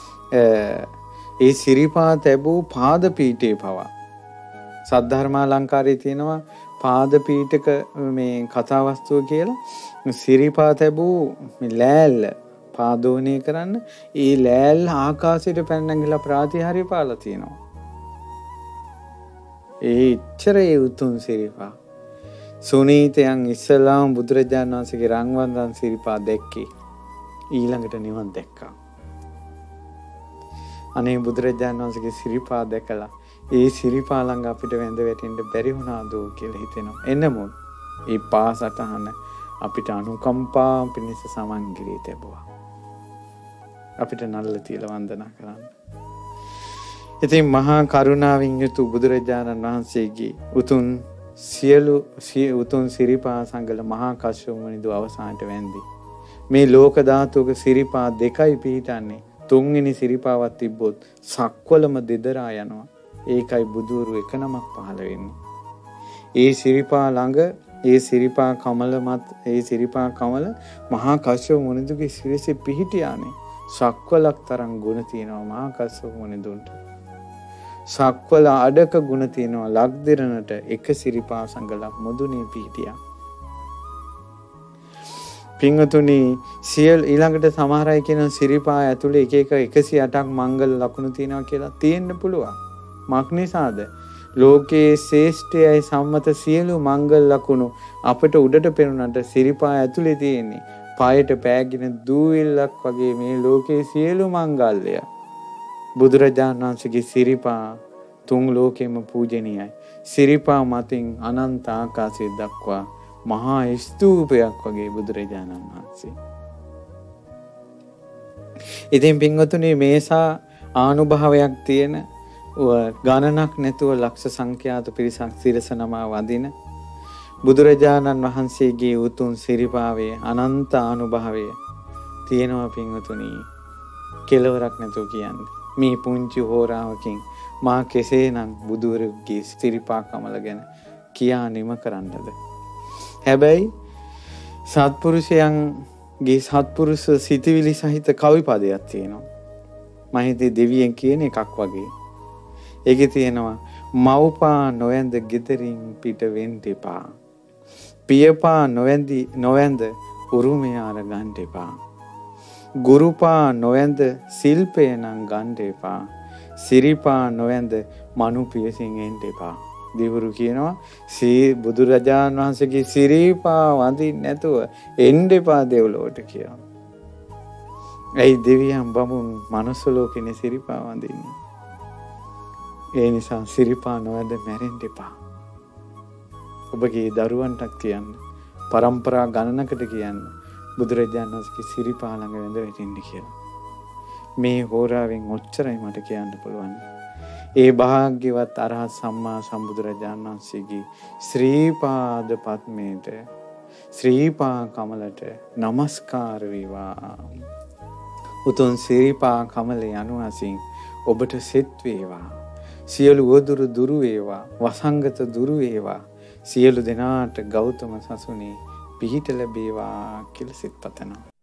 ඒ සිරිපා තැබූ පාද පීඨේ පවා සද්ධර්මාලංකාරයේ තියෙනවා පාද පීඨක මේ කතා වස්තුව කියලා. සිරිපා තැබූ ලෑල්ල පාදෝණය කරන්න ඒ ලෑල්ල ආකාශයට පැන නැගිලා ප්‍රාතිහාර්ය පාලා තියෙනවා. ඒ ඉච්ඡර ඒ උතුම් සිරිපා සුනීතයන් ඉස්සලාම බුදුරජාණන් වහන්සේගේ රන්වන්දන් සිරිපා දැක්කේ. ඊළඟට නිවන් දැක්කා. අනේ බුදුරජාණන් වහන්සේගේ සිරිපා දැකලා ඒ සිරිපා ළඟ අපිට වැඳ වැටෙන්න බැරි වුණාද කියලා හිතෙනවා. එන්නමොත් ඒ පාසටහන අපිට අනුකම්පා පිණිස සමන්ගිරේ තැබුවා. අපිට නල්ල තියලා වන්දනා කරන්න. ඉතින් මහා කරුණාවෙන් යුතු බුදුරජාණන් වහන්සේගේ උතුම් සියලු උතුම් සිරිපා සංගල මහා කස්සප මුනිදු අවසානට වැඳි. මේ ලෝක ධාතුක සිරිපා දෙකයි පිහිටන්නේ. තුන්වෙනි සිරිපාවක් තිබ්බොත් සක්වලම දෙදරා යනවා. ඒකයි බුදුරු එක නමක් පහළ වෙන්නේ. ඒ සිරිපා ළඟ ඒ සිරිපා කමල මත ඒ සිරිපා කමල මහා කස්සප මුනිදුගේ සිරිසේ පිහිටියානේ. සක්වලක් තරම් ගුණ තියෙනවා මහා කස්සප මුනිදුන්ට. සක්වල අඩක ගුණ තියෙනවා ලක්දිරණට එක සිරිපා සංගලක් මුදුනේ පිහිටියා. පින්වතුනි සියල් ඊළඟට සමහර අය කියන සිරිපා ඇතුලේ එක එක එකසිය අටක් මංගල ලකුණු තියෙනවා කියලා තියෙන්න පුළුවන්. මක් නිසාද? ලෝකයේ ශ්‍රේෂ්ඨයයි සම්මත සියලු මංගල ලකුණු අපට උඩට පෙනුනට සිරිපා ඇතුලේ තියෙන්නේ පායට පෑගෙන දූවිල්ලක් වගේ මේ ලෝකයේ සියලු මංගල්‍ය. බුදුරජාණන් වහන්සේගේ සිරිපා තුන් ලෝකෙම පූජනීයයි. සිරිපා මතින් අනන්ත ආකාශය දක්වා මහා ස්තූපයක් වගේ බුදුරජාණන් වහන්සේ. ඉතින් පින්වතුනි මේසා ආනුභාවයක් තියෙන ගණනක් නැතුව ලක්ෂ සංඛ්‍යාත පිරිසක් සිරස නමා වදින බුදුරජාණන් වහන්සේගේ උතුම් සිරිපාවේ අනන්ත ආනුභාවය තියෙනවා පින්වතුනි කෙලවරක් නැතුව කියන්නේ. මේ පුංචි හෝරාවකින් මා කෙසේනම් බුදුවරුගේ සිරිපා කමල ගැන කියා නිම කරන්නද? හැබැයි සත්පුරුෂයන්ගේ සත්පුරුෂ සිතවිලි සහිත කවි පදයක් තියෙනවා. මම හිතේ දෙවියන් කියන එකක් වගේ. ඒකේ තියෙනවා මව්පා නොවැඳ ගෙදරින් පිට වෙන්න එපා. පියපා නොවැඳි නොවැඳ උරුමය අර ගන්න එපා. ගුරුපා නොවැඳ ශිල්පය නම් ගන්න එපා. සිරිපා නොවැඳ මනු පියසින් එන්න එපා. දෙවරු කියනවා සී බුදුරජාණන් වහන්සේගේ සිරිපා වඳින්න නැතුව එන්න එපා දෙව්ලොවට කියලා. ඒ දෙවියන් බමුණු මනුස්ස ලෝකෙනේ සිරිපා වඳින්නේ. ඒ නිසා සිරිපා නොවැඳ මැරෙන්න එපා. ඔබගේ දරුවන්ටත් කියන්න, පරම්පරා ගණනකට කියන්න බුදුරජාණන් වහන්සේගේ සිරිපා ළඟ වැඳ වැටෙන්න කියලා. මේ හෝරාවෙන් ඔච්චරයි මට කියන්න පුළුවන්. ඒ භාග්‍යවත් අරහත් සම්මා සම්බුදුරජාණන් වහන්සේගේ ශ්‍රී පාද පද්මයට ශ්‍රීපා කමලට নমස්කාර වේවා. උතුම් ශ්‍රීපා කමලේ අනුහසින් ඔබට සෙත් වේවා. සියලු වදුරු දුරු වේවා. වසංගත දුරු වේවා. සියලු දෙනාට ගෞතම සසුනේ පිහිට ලැබේවා කියලා සිත පතනවා.